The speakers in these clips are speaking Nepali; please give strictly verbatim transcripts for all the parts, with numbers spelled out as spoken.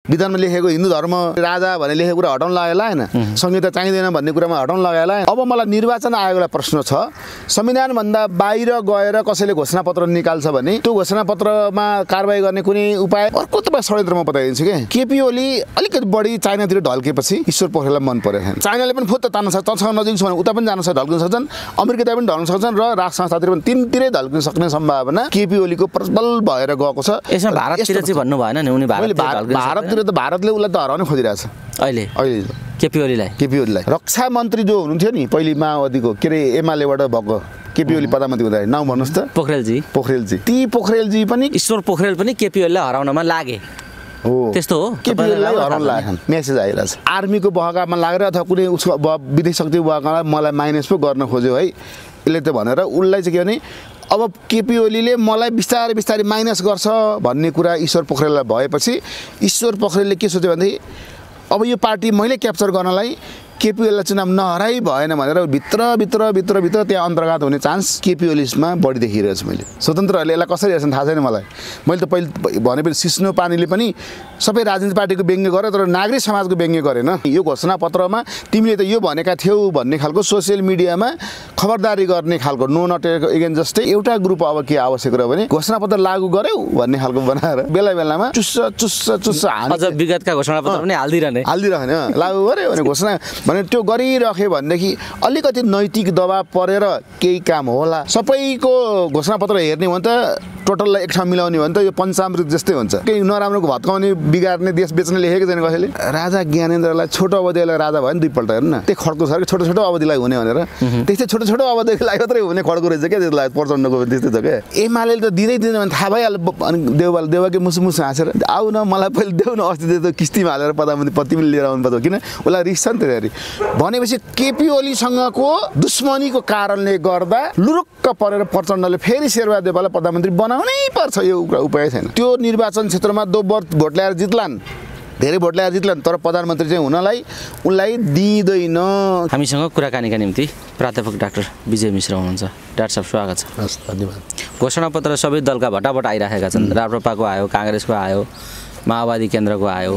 विधानमा लेखेको हिन्दू धर्म राजा भन्ने लेखेको कुरा हटाउन लागेला हैन, संहिता चाहिँदैन भन्ने कुरामा हटाउन लागेला। अब मलाई निर्वाचन आयोगलाई प्रश्न छ, संविधान भन्दा बाहिर गएर कसैले घोषणापत्र निकाल्छ भने त्यो घोषणापत्रमा कारबाही गर्ने कुनै उपाय अर्को तपाईँ षड्यन्त्रमा बताइदिन्छु के। केपी ओली अलिकति बढी चाइनातिर ढल्केपछि ईश्वर पोखरेललाई मन परेको छैन। चाइनाले पनि फुत्त तान्न सक्छ, तसँग नजिक छ भने उता पनि जान सक्छ, ढल्किन सक्छन्, अमेरिकातिर पनि ढल्न सक्छन् र राष्ट्र संस्थातिर पनि तिनतिरै ढल्किन सक्ने सम्भावना केपी ओलीको प्रबल भएर गएको छ। यसमा भारततिर चाहिँ भन्नु भएन नि, उनी भारततिर त भारतले उसलाई त हराउन खोजिरहेछ अहिले अहिले केपी ओलीलाई केपी ओलीलाई रक्षा मन्त्री जो हुनुहुन्थ्यो नि पहिले माओवादीको के अरे एमालेबाट भएको केपी ओली प्रधानमन्त्री हुँदाखेरि नाम भन्नुहोस् त। पोखरेलजी पोखरेलजी ती पोखरेलजी पनि ईश्वर पोखरेल पनि केपी ओलीलाई हराउनमा लागे हो, त्यस्तो हो। केपी ओलीलाई हराउन लागेन मेसेज आइरहेछ। आर्मीको बहकामा लागेर अथवा कुनै उसको विदेश शक्तिको बहकामा मलाई माइनस पो गर्न खोज्यो है यसले त भनेर उसलाई चाहिँ के भने अब केपी ओलीले मलाई बिस्तारै बिस्तारै माइनस गर्छ भन्ने कुरा ईश्वर पोखरेललाई भएपछि ईश्वर पोखरेलले के सोच्यो भनेदेखि अब यो पार्टी मैले क्याप्चर गर्नलाई केपी ओलीलाई चुनाव नहराइ भएन भनेर भित्र भित्र भित्र भित्र त्यहाँ अन्तर्घात हुने चान्स केपी ओलीमा बढी देखिरहेको छ। मैले स्वतन्त्रहरूले यसलाई कसरी हेर्छन् थाहा छैन मलाई। मैले त पहिले भनेपछि सिस्नो पानीले पनि सबै राजनीतिक पार्टीको व्यङ्ग्य गर्यो तर नागरिक समाजको व्यङ्ग्य गरेन। यो घोषणापत्रमा तिमीले त यो भनेका थियौ भन्ने खालको सोसियल मिडियामा खबरदारी गर्ने खालको नो नट एगेन जस्तै एउटा ग्रुप अब के आवश्यक रह्यो भने घोषणापत्र लागू गर्यौ भन्ने खालको बनाएर बेला बेलामा चुस्स चुस्स चुस्स अझ विगतका घोषणापत्र पनि हाल्दिरहने हाल्दिरहने लागू गर्यो भने घोषणा भने त्यो गरिराख्यो भनेदेखि अलिकति नैतिक दबाब परेर केही काम होला। सबैको घोषणापत्र हेर्ने हो भने त टोटललाई एक ठाउँ मिलाउने हो भने त यो पञ्चामृत जस्तै हुन्छ। केही नराम्रोको भत्काउने बिगार्ने देश बेच्ने लेखेको छैन कसैले। राजा ज्ञानेन्द्रलाई छोटो अवधिलाई राजा भयो नि दुईपल्ट हेर्नु न, त्यो खड्को छ छोटो छोटो अवधिलाई हुने भनेर त्यस्तै छोटो छोटो अवधिको लागि मात्रै हुने खड्को रहेछ क्या त्यसलाई प्रचण्डको त्यस्तै छ क्या। एमाले त दिँदै दिँदैन भने थाहा भइहाल्यो अनि देउबाल देउबाके मुसु मुसु हाँसेर आऊ न मलाई पहिले देऊ न अस्ति त्यो किस्तीमा हालेर प्रधानमन्त्री पत्ती पनि लिएर आउनु पर्छ किन उसलाई रिस छ नि त्यसरी भनेपछि केपी ओलीसँगको दुश्मनीको कारणले गर्दा लुरुक्क परेर प्रचण्डले फेरि शेरबहादुर देउवालाई प्रधानमन्त्री बनाउनै पर्छ। यो उपाय छैन। त्यो निर्वाचन क्षेत्रमा दोब्बर भोट ल्याएर जित्लान्, धेरै भोट ल्याएर जित्लान् तर प्रधानमन्त्री चाहिँ हुनलाई उनलाई दिँदैन। हामीसँग कुराकानीका निम्ति प्राध्यापक डाक्टर विजय मिश्र हुनुहुन्छ। डाक्टर साहब स्वागत छ। हस् धन्यवाद। घोषणापत्र सबै दलका भटाभट आइरहेका छन्। राप्रपाको आयो, काङ्ग्रेसको आयो, माओवादी केन्द्रको आयो,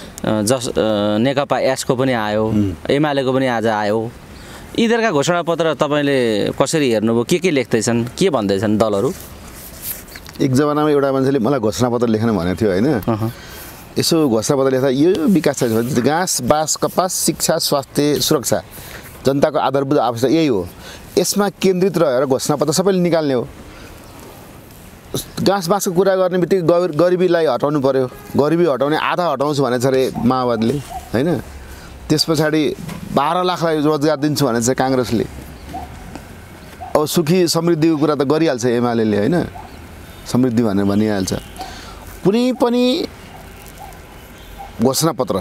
जस नेकपा एसको पनि आयो, एमालेको पनि आज आयो। यिनीहरूका घोषणापत्र तपाईँले कसरी हेर्नुभयो? के के लेख्दैछन्, के भन्दैछन् दलहरू? एक जमानामा एउटा मान्छेले मलाई घोषणापत्र लेख्न भनेको थियो होइन। यसो घोषणापत्र लेख्दा यो विकास छ घाँस बाँस कपास शिक्षा स्वास्थ्य सुरक्षा जनताको आधारभूत आवश्यकता यही हो, यसमा केन्द्रित रहेर घोषणापत्र सबैले निकाल्ने हो। घाँस बाँसको कुरा गर्ने बित्तिकै गरिबीलाई हटाउनु पर्यो, गरिबी हटाउने आधा हटाउँछु भनेको छ अरे माओवादीले होइन। त्यस पछाडि बाह्र लाखलाई रोजगार दिन्छु भनेको छ काङ्ग्रेसले। अब सुखी समृद्धिको कुरा त गरिहाल्छ एमाले होइन, समृद्धि भनेर भनिहाल्छ। कुनै पनि घोषणापत्र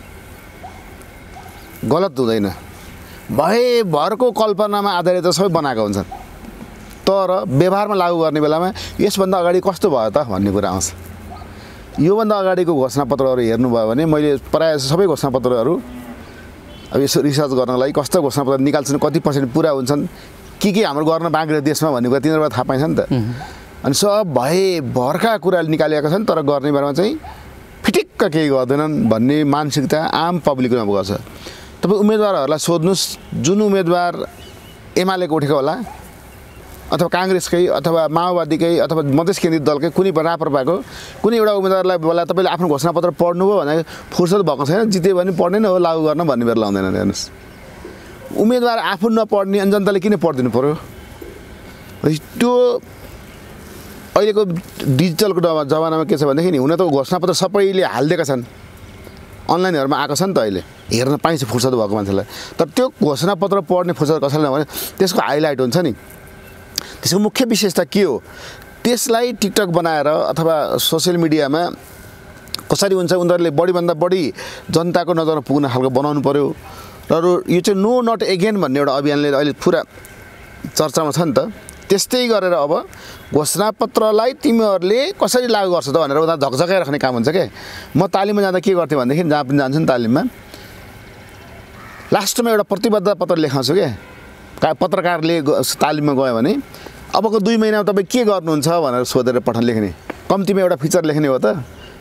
गलत हुँदैन, भएभरको कल्पनामा आधारित सबै बनाएका हुन्छन् तर व्यवहारमा लागू गर्ने बेलामा यसभन्दा अगाडि कस्तो भयो त भन्ने कुरा आउँछ। योभन्दा अगाडिको घोषणापत्रहरू हेर्नुभयो भने मैले प्रायः सबै घोषणापत्रहरू अब यसो रिसर्च गर्नलाई कस्तो घोषणापत्र निकाल्छन्, कति पर्सेन्ट पुरा हुन्छन्, के के हाम्रो गर्न बाँकी रह्यो देशमा भन्ने कुरा तिनीहरूबाट थाहा पाइन्छ नि त। अनि सब भएभरका कुरा निकालिएका छन् तर गर्ने बेलामा चाहिँ फिटिक्क केही गर्दैनन् भन्ने मानसिकता आम पब्लिकमा गर्छ। तपाईँ उम्मेदवारहरूलाई सोध्नुहोस्, जुन उम्मेदवार एमालेको उठेको होला अथवा काङ्ग्रेसकै अथवा माओवादीकै अथवा मधेस केन्द्रित दलकै कुनै राप्रपाको कुनै एउटा उम्मेदवारलाई बोला तपाईँले आफ्नो घोषणापत्र पढ्नुभयो भने फुर्सद भएको छैन, जित्यो भने पढ्ने नै हो लागू गर्न भन्ने बेला लाउँदैन। हेर्नुहोस् उम्मेदवार आफू नपढ्ने अनि जनताले किन पढिदिनु पऱ्यो? त्यो अहिलेको डिजिटलको जमानामा के छ भनेदेखि हुन त घोषणापत्र सबैले हालिदिएका छन्, अनलाइनहरूमा आएको छ नि त अहिले हेर्न पाइन्छ फुर्सद भएको मान्छेलाई। तर त्यो घोषणापत्र पढ्ने फुर्सद कसैलाई नभने त्यसको हाइलाइट हुन्छ नि, त्यसको मुख्य विशेषता के हो त्यसलाई टिकटक बनाएर अथवा सोसियल मिडियामा कसरी हुन्छ उनीहरूले बढीभन्दा बढी जनताको नजरमा पुग्न खालको बनाउनु पऱ्यो। र यो चाहिँ नो नट एगेन भन्ने एउटा अभियानले अहिले पुरा चर्चामा छ नि त। त्यस्तै गरेर अब घोषणापत्रलाई तिमीहरूले कसरी लागू गर्छ त भनेर उता झकझकाइ राख्ने काम हुन्छ क्या। म तालिममा जाँदा के गर्थेँ भनेदेखि जहाँ पनि जान्छु नि तालिममा लास्टमा एउटा प्रतिबद्धता पत्र लेखाउँछु क्या। पत्रकारले तालिममा गयो भने अबको दुई महिनामा तपाईँ के गर्नुहुन्छ भनेर सोधेर पठाउन लेख्ने, कम्तीमा एउटा फिचर लेख्ने हो त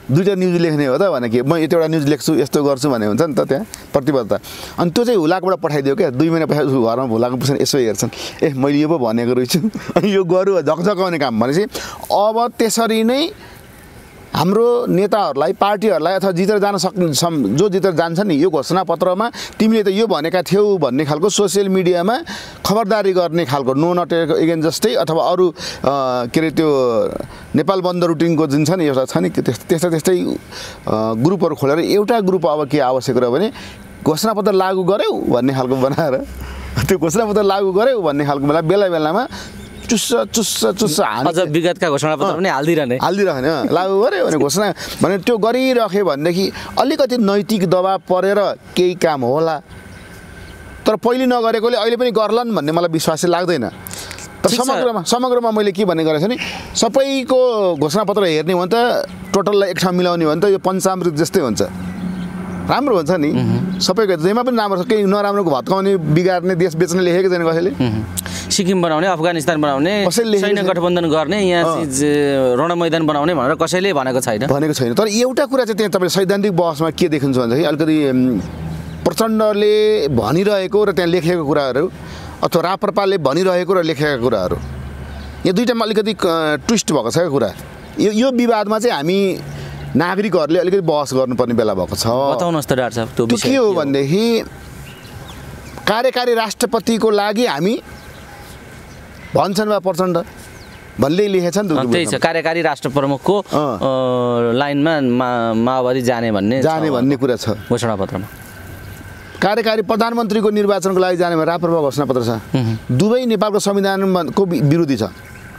दुईवटा न्युज लेख्ने हो त भने कि म यतिवटा न्युज लेख्छु यस्तो गर्छु भने हुन्छ नि त त्यहाँ प्रतिबद्धता अनि त्यो चाहिँ हुलाकबाट पठाइदियो क्या दुई महिना पछि घरमा हुलाको पुछ्छन् यसो हेर्छन् ए मैले यो पो भनेको रहेछु अनि यो गरौँ झकझकाउने काम भनेपछि अब त्यसरी नै हाम्रो नेताहरूलाई पार्टीहरूलाई अथवा जितेर जान सक्ने जो जितेर जान्छ नि यो घोषणापत्रमा तिमीले त यो भनेका थियौ भन्ने खालको सोसियल मिडियामा खबरदारी गर्ने खालको नो नट एगेन जस्तै अथवा अरू के अरे त्यो नेपाल बन्द रुटिनको जुन छ नि एउटा छ नि त्यस्ता त्यस्तै ग्रुपहरू खोलेर एउटा ग्रुप अब के आवश्यक रह्यो भने घोषणापत्र लागू गर्यौ भन्ने खालको बनाएर त्यो घोषणापत्र लागू गर्यौ भन्ने खालको बेला बेला बेलामा चुस्स चुस्स चुस्स हाने अझ विगतका घोषणापत्र पनि हाल्दिरहने हाल्दिरहने लागू गर्यो भने घोषणा भने त्यो गरिराख्यो भनेदेखि अलिकति नैतिक दबाब परेर केही काम होला तर पहिले नगरेकोले अहिले पनि गर्लान् भन्ने मलाई विश्वास लाग्दैन तर समग्रमा समग्रमा मैले के भन्ने गरेको छु नि सबैको घोषणापत्र हेर्ने हो भने त टोटललाई एक ठाउँ मिलाउने हो भने त यो पञ्चामृत जस्तै हुन्छ राम्रो हुन्छ नि सबैको जेमा पनि राम्रो छ केही नराम्रोको भत्काउने बिगार्ने देश बेच्ने लेखेको छैन कसैले सिक्किम बनाउने अफगानिस्तान बनाउने सैन्य गठबन्धन गर्ने यहाँ रण मैदान बनाउने भनेर कसैले भनेको छैन भनेको छैन तर एउटा कुरा चाहिँ त्यहाँ तपाईँले सैद्धान्तिक बहसमा के देखिन्छ भन्दाखेरि अलिकति प्रचण्डले भनिरहेको र त्यहाँ लेखेको कुराहरू अथवा राप्रपाले भनिरहेको र लेखेका कुराहरू यहाँ दुईवटामा अलिकति ट्विस्ट भएको छ क्या कुरा यो यो विवादमा चाहिँ हामी नागरिकहरूले अलिकति बहस गर्नुपर्ने बेला भएको छ बताउनुहोस् त डाक्टर साहब त्यो के हो भनेदेखि कार्यकारी राष्ट्रपतिको लागि हामी भन्छन् बा प्रचण्ड भन्ने लेखेछ नि त्यही छ कार्यकारी राष्ट्र प्रमुखको लाइनमा माओवादी जाने भन्ने जाने भन्ने कुरा छ घोषणापत्रमा कार्यकारी प्रधानमन्त्रीको निर्वाचनको लागि जाने राप्रपा घोषणापत्र छ दुवै नेपालको संविधानको विरोधी छ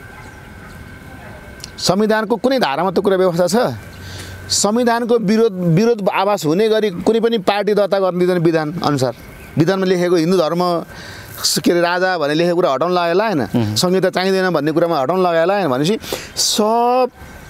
संविधानको कुनै धारामा त्यो कुरा व्यवस्था छ संविधानको विरोध विरोध आवाज हुने गरी कुनै पनि पार्टी दर्ता गर्न दिँदैन विधान अनुसार विधानमा लेखेको हिन्दू धर्म के अरे राजा भन्ने लेखेको कुरा हटाउन लगायो लागेन संहिता चाहिँदैन भन्ने कुरामा हटाउन लगायो लागेन भनेपछि सब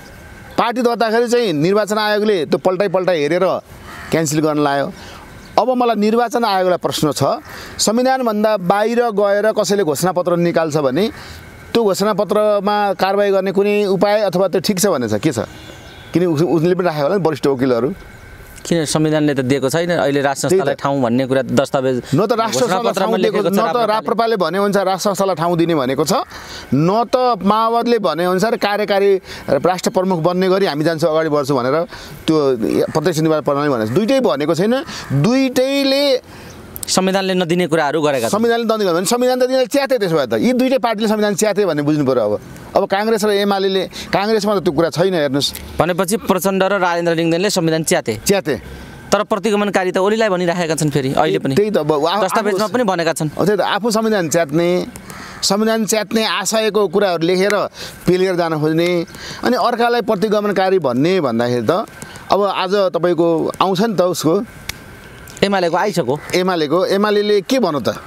पार्टी दर्ताखेरि चाहिँ निर्वाचन आयोगले त्यो पल्टाइ पल्टाइ हेरेर क्यान्सल गर्न लाग्यो अब मलाई निर्वाचन आयोगलाई प्रश्न छ संविधानभन्दा बाहिर गएर कसैले घोषणापत्र निकाल्छ भने त्यो घोषणापत्रमा कारबाही गर्ने कुनै उपाय अथवा त्यो ठिक छ भन्ने छ के छ किन उसले पनि राखेको होला नि वरिष्ठ वकिलहरू किन संविधानले त दिएको छैन अहिले राष्ट्र संस्थालाई ठाउँ भन्ने कुरा दस्तावेज न त राष्ट्र संस्थामा दिएको न त राप्रपाले भने अनुसार राष्ट्र संस्थालाई ठाउँ दिने भनेको छ न त माओवादीले भने अनुसार कार्यकारी राष्ट्र प्रमुख बन्ने गरी हामी जान्छौँ अगाडि बढ्छौँ भनेर त्यो प्रत्यक्ष निर्वाचन प्रणाली भनेको दुईटै भनेको छैन दुईटैले संविधानले नदिने कुराहरू गरेका छन् संविधानले नदिने भने संविधान त दिनलाई च्याते त्यसो भए त यी दुईटै पार्टीले संविधान च्याते भन्ने बुझ्नु पर्यो अब अब काङ्ग्रेस र एमाले काङ्ग्रेसमा त त्यो कुरा छैन हेर्नुहोस् भनेपछि प्रचण्ड र राजेन्द्र लिङ्गदेनले संविधान च्याते च्याते तर प्रतिगमनकारी त ओलीलाई भनिराखेका छन् फेरि अहिले पनि त्यही त दस्तावेजमा पनि भनेका छन् त्यही त आफू संविधान च्यात्ने संविधान च्यात्ने आशयको कुराहरू लेखेर पेलेर जान खोज्ने अनि अर्कालाई प्रतिगमनकारी भन्ने भन्दाखेरि त अब आज तपाईँको आउँछ नि त उसको एमालेको आइसक्यो एमालेको एमाले के भन्नु त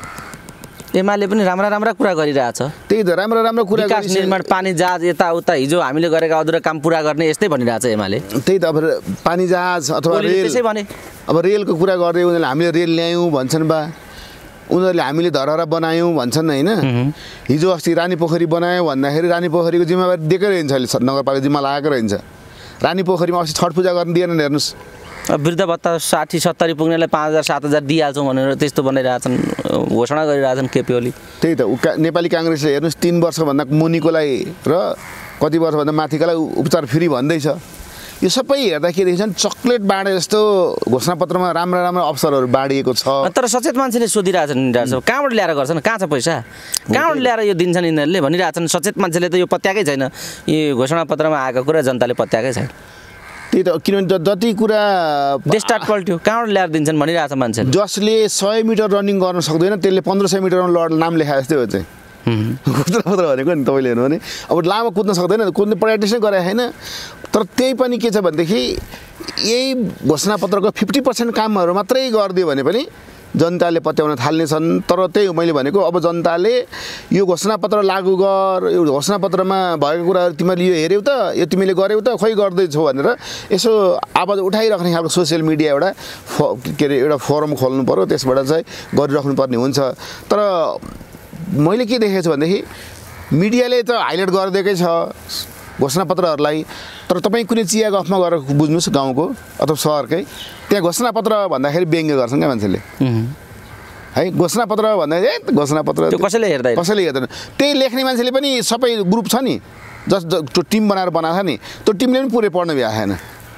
एमाले पनि राम्रा राम्रा कुरा गरिरहेछ त्यही त राम्रो राम्रो कुरा विकास निर्माण पानी जहाज यताउता हिजो हामीले गरेका अधुरा काम पुरा गर्ने यस्तै भनिरहेछ एमाले त्यही त अब पानी जहाज अथवा रेल त्यसै भने अब रेलको कुरा गर्दै उनीहरूले हामीले रेल ल्यायौँ भन्छन् बा उनीहरूले हामीले धरहरा बनायौँ भन्छन् होइन हिजो अस्ति रानी पोखरी बनायो भन्दाखेरि रानी पोखरीको जिम्मेवारी दिएकै रहन्छ अहिले नगरपालिका जिम्मा लगाएको रहन्छ रानी पोखरीमा अस्ति छठ पूजा गर्न दिएन हेर्नुहोस् वृद्ध भत्ता साठी सत्तरी पुग्नेलाई पाँच हजार सात हजार दिइहाल्छौँ भनेर त्यस्तो बनाइरहेछन् घोषणा गरिरहेछन् केपी ओली त्यही त नेपाली काङ्ग्रेसले हेर्नुहोस् तिन वर्षभन्दा मुनिकोलाई र कति वर्षभन्दा माथिकोलाई उपचार फ्री भन्दैछ यो सबै हेर्दा के देखिन्छ चक्लेट बाँडे जस्तो घोषणापत्रमा राम्रा राम्रा अवसरहरू बाँडिएको छ तर सचेत मान्छेले सोधिरहेछन् डाक्टर साहब कहाँबाट ल्याएर गर्छन् कहाँ छ पैसा कहाँबाट ल्याएर यो दिन्छन् यिनीहरूले भनिरहेछन् सचेत मान्छेले त यो पत्याएकै छैन यो घोषणापत्रमा आएको कुरा जनताले पत्याएकै छैन त्यही त किनभने जति कुरा देश स्टार्ट पल्ट्यो कहाँबाट ल्याएर दिन्छन् भनिरहेछ मान्छे जसले सय मिटर रनिङ गर्न सक्दैन त्यसले पन्ध्र सय मिटरमा लड नाम लेखाए जस्तै हो चाहिँ घोषणापत्र भनेको नि तपाईँले हेर्नु भने अब लामो कुद्न सक्दैन कुद्ने प्र्याक्टिसै गराएको छैन तर त्यही पनि के छ भनेदेखि यही घोषणापत्रको फिफ्टी पर्सेन्ट कामहरू मात्रै गरिदियो भने पनि जनताले पत्याउन थाल्नेछन् तर त्यही हो मैले भनेको अब जनताले यो घोषणापत्र लागू गर यो घोषणापत्रमा भएको कुराहरू तिमीले यो हेऱ्यौ त यो तिमीले गर्यौ त खोइ गर्दैछौ भनेर यसो आवाज उठाइराख्ने खालको सोसियल मिडिया एउटा के अरे एउटा फोरम खोल्नु पऱ्यो त्यसबाट चाहिँ गरिराख्नु पर्ने हुन्छ तर मैले के देखेको छु भनेदेखि मिडियाले त हाइलाइट गरिदिएकै छ घोषणापत्रहरूलाई। तर तपाईँ कुनै चिया गफमा गएर बुझ्नुहोस् गाउँको अथवा सहरकै, त्यहाँ घोषणापत्र भन्दाखेरि व्यङ्ग्य गर्छन् क्या मान्छेले है। घोषणापत्र भन्दा ए घोषणापत्र त्यो कसैले हेर्दैन कसैले हेर्दैन। त्यही लेख्ने मान्छेले पनि सबै ग्रुप छ नि जस त्यो टिम बनाएर बनाएको छ नि, त्यो टिमले पनि पुरै पढ्नु भ्या छैन।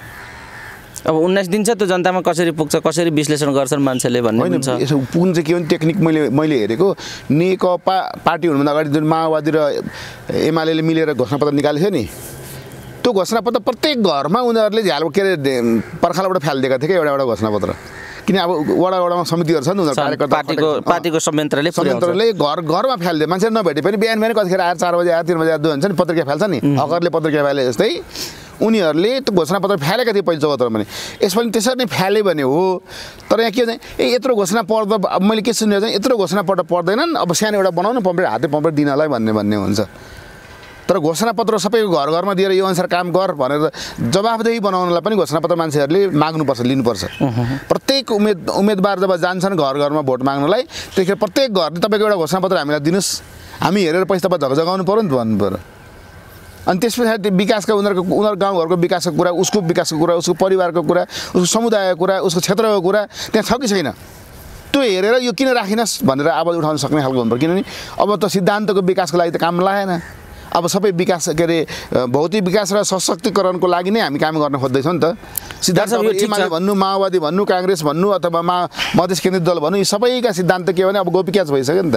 अब उन्नाइस दिन छ त्यो जनतामा कसरी पुग्छ, कसरी विश्लेषण गर्छन् मान्छेले भन्ने हुन्छ। यसो पुग्नु चाहिँ के हो टेक्निक मैले मैले हेरेको नेकपा पार्टी हुनुभन्दा अगाडि जुन माओवादी र एमाले मिलेर घोषणापत्र निकालेको थियो नि, त्यो घोषणापत्र प्रत्येक घरमा उनीहरूले झ्याल के अरे पर्खालबाट फालिदिएका थिए क्या एउटा एउटा घोषणापत्र। किन अब वडा वडामा समितिहरू छ नि उनीहरू कार्यकर्ता पार्टीको पार्टीको संयन्त्रले संयन्त्रले घर घरमा फालिदियो। मान्छे नभेटे पनि बिहान बिहान कतिखेर आएर चार बजे आएर तिन बजे आएर हुन्छ नि पत्रिका फाल्छ नि, हकरले पत्रिका फाले जस्तै उनीहरूले त्यो घोषणापत्र फालेका थिए पहिलो चौहत्तरमा नि। यसपालि त्यसरी नै फाले भने हो। तर यहाँ के हुन्छ ए यत्रो घोषणा पढ्दा अब मैले के सुनेको चाहिँ यत्रो घोषणापत्र पढ्दैनन्, अब सानो एउटा बनाउनु पम्पलेट हाते पम्पलेट दिनलाई भन्ने भन्ने हुन्छ। तर घोषणापत्र सबैको घर घरमा दिएर यो अनुसार काम गर भनेर जवाफदेही बनाउनलाई पनि घोषणापत्र मान्छेहरूले माग्नुपर्छ, लिनुपर्छ। प्रत्येक उम्मेद उम्मेदवार जब जान्छन् घर घरमा भोट माग्नलाई, त्यतिखेर प्रत्येक घरले तपाईँको एउटा घोषणापत्र हामीलाई दिनुहोस्, हामी हेरेर पैसा तपाईँ धक जगाउनु पऱ्यो नि त भन्नु पऱ्यो। अनि त्यस पछाडि विकासका उनीहरूको उनीहरू गाउँघरको विकासको कुरा, उसको विकासको कुरा, उसको परिवारको कुरा, उसको समुदायको कुरा, उसको क्षेत्रको कुरा त्यहाँ छ कि छैन, त्यो हेरेर यो किन राखिनस् भनेर आवाज उठाउन सक्ने खालको हुनुपर्छ। किनभने अब त सिद्धान्तको विकासको लागि त काम लागेन। अब सबै विकास के अरे भौतिक विकास र सशक्तिकरणको लागि नै हामी काम गर्न खोज्दैछौँ नि त। सिद्धान्त एमाले भन्नु, माओवादी भन्नु, काङ्ग्रेस भन्नु अथवा मा मधेस केन्द्रित दल भन्नु, यी सबैका सिद्धान्त के भने अब गोपीक्याच भइसक्यो नि त।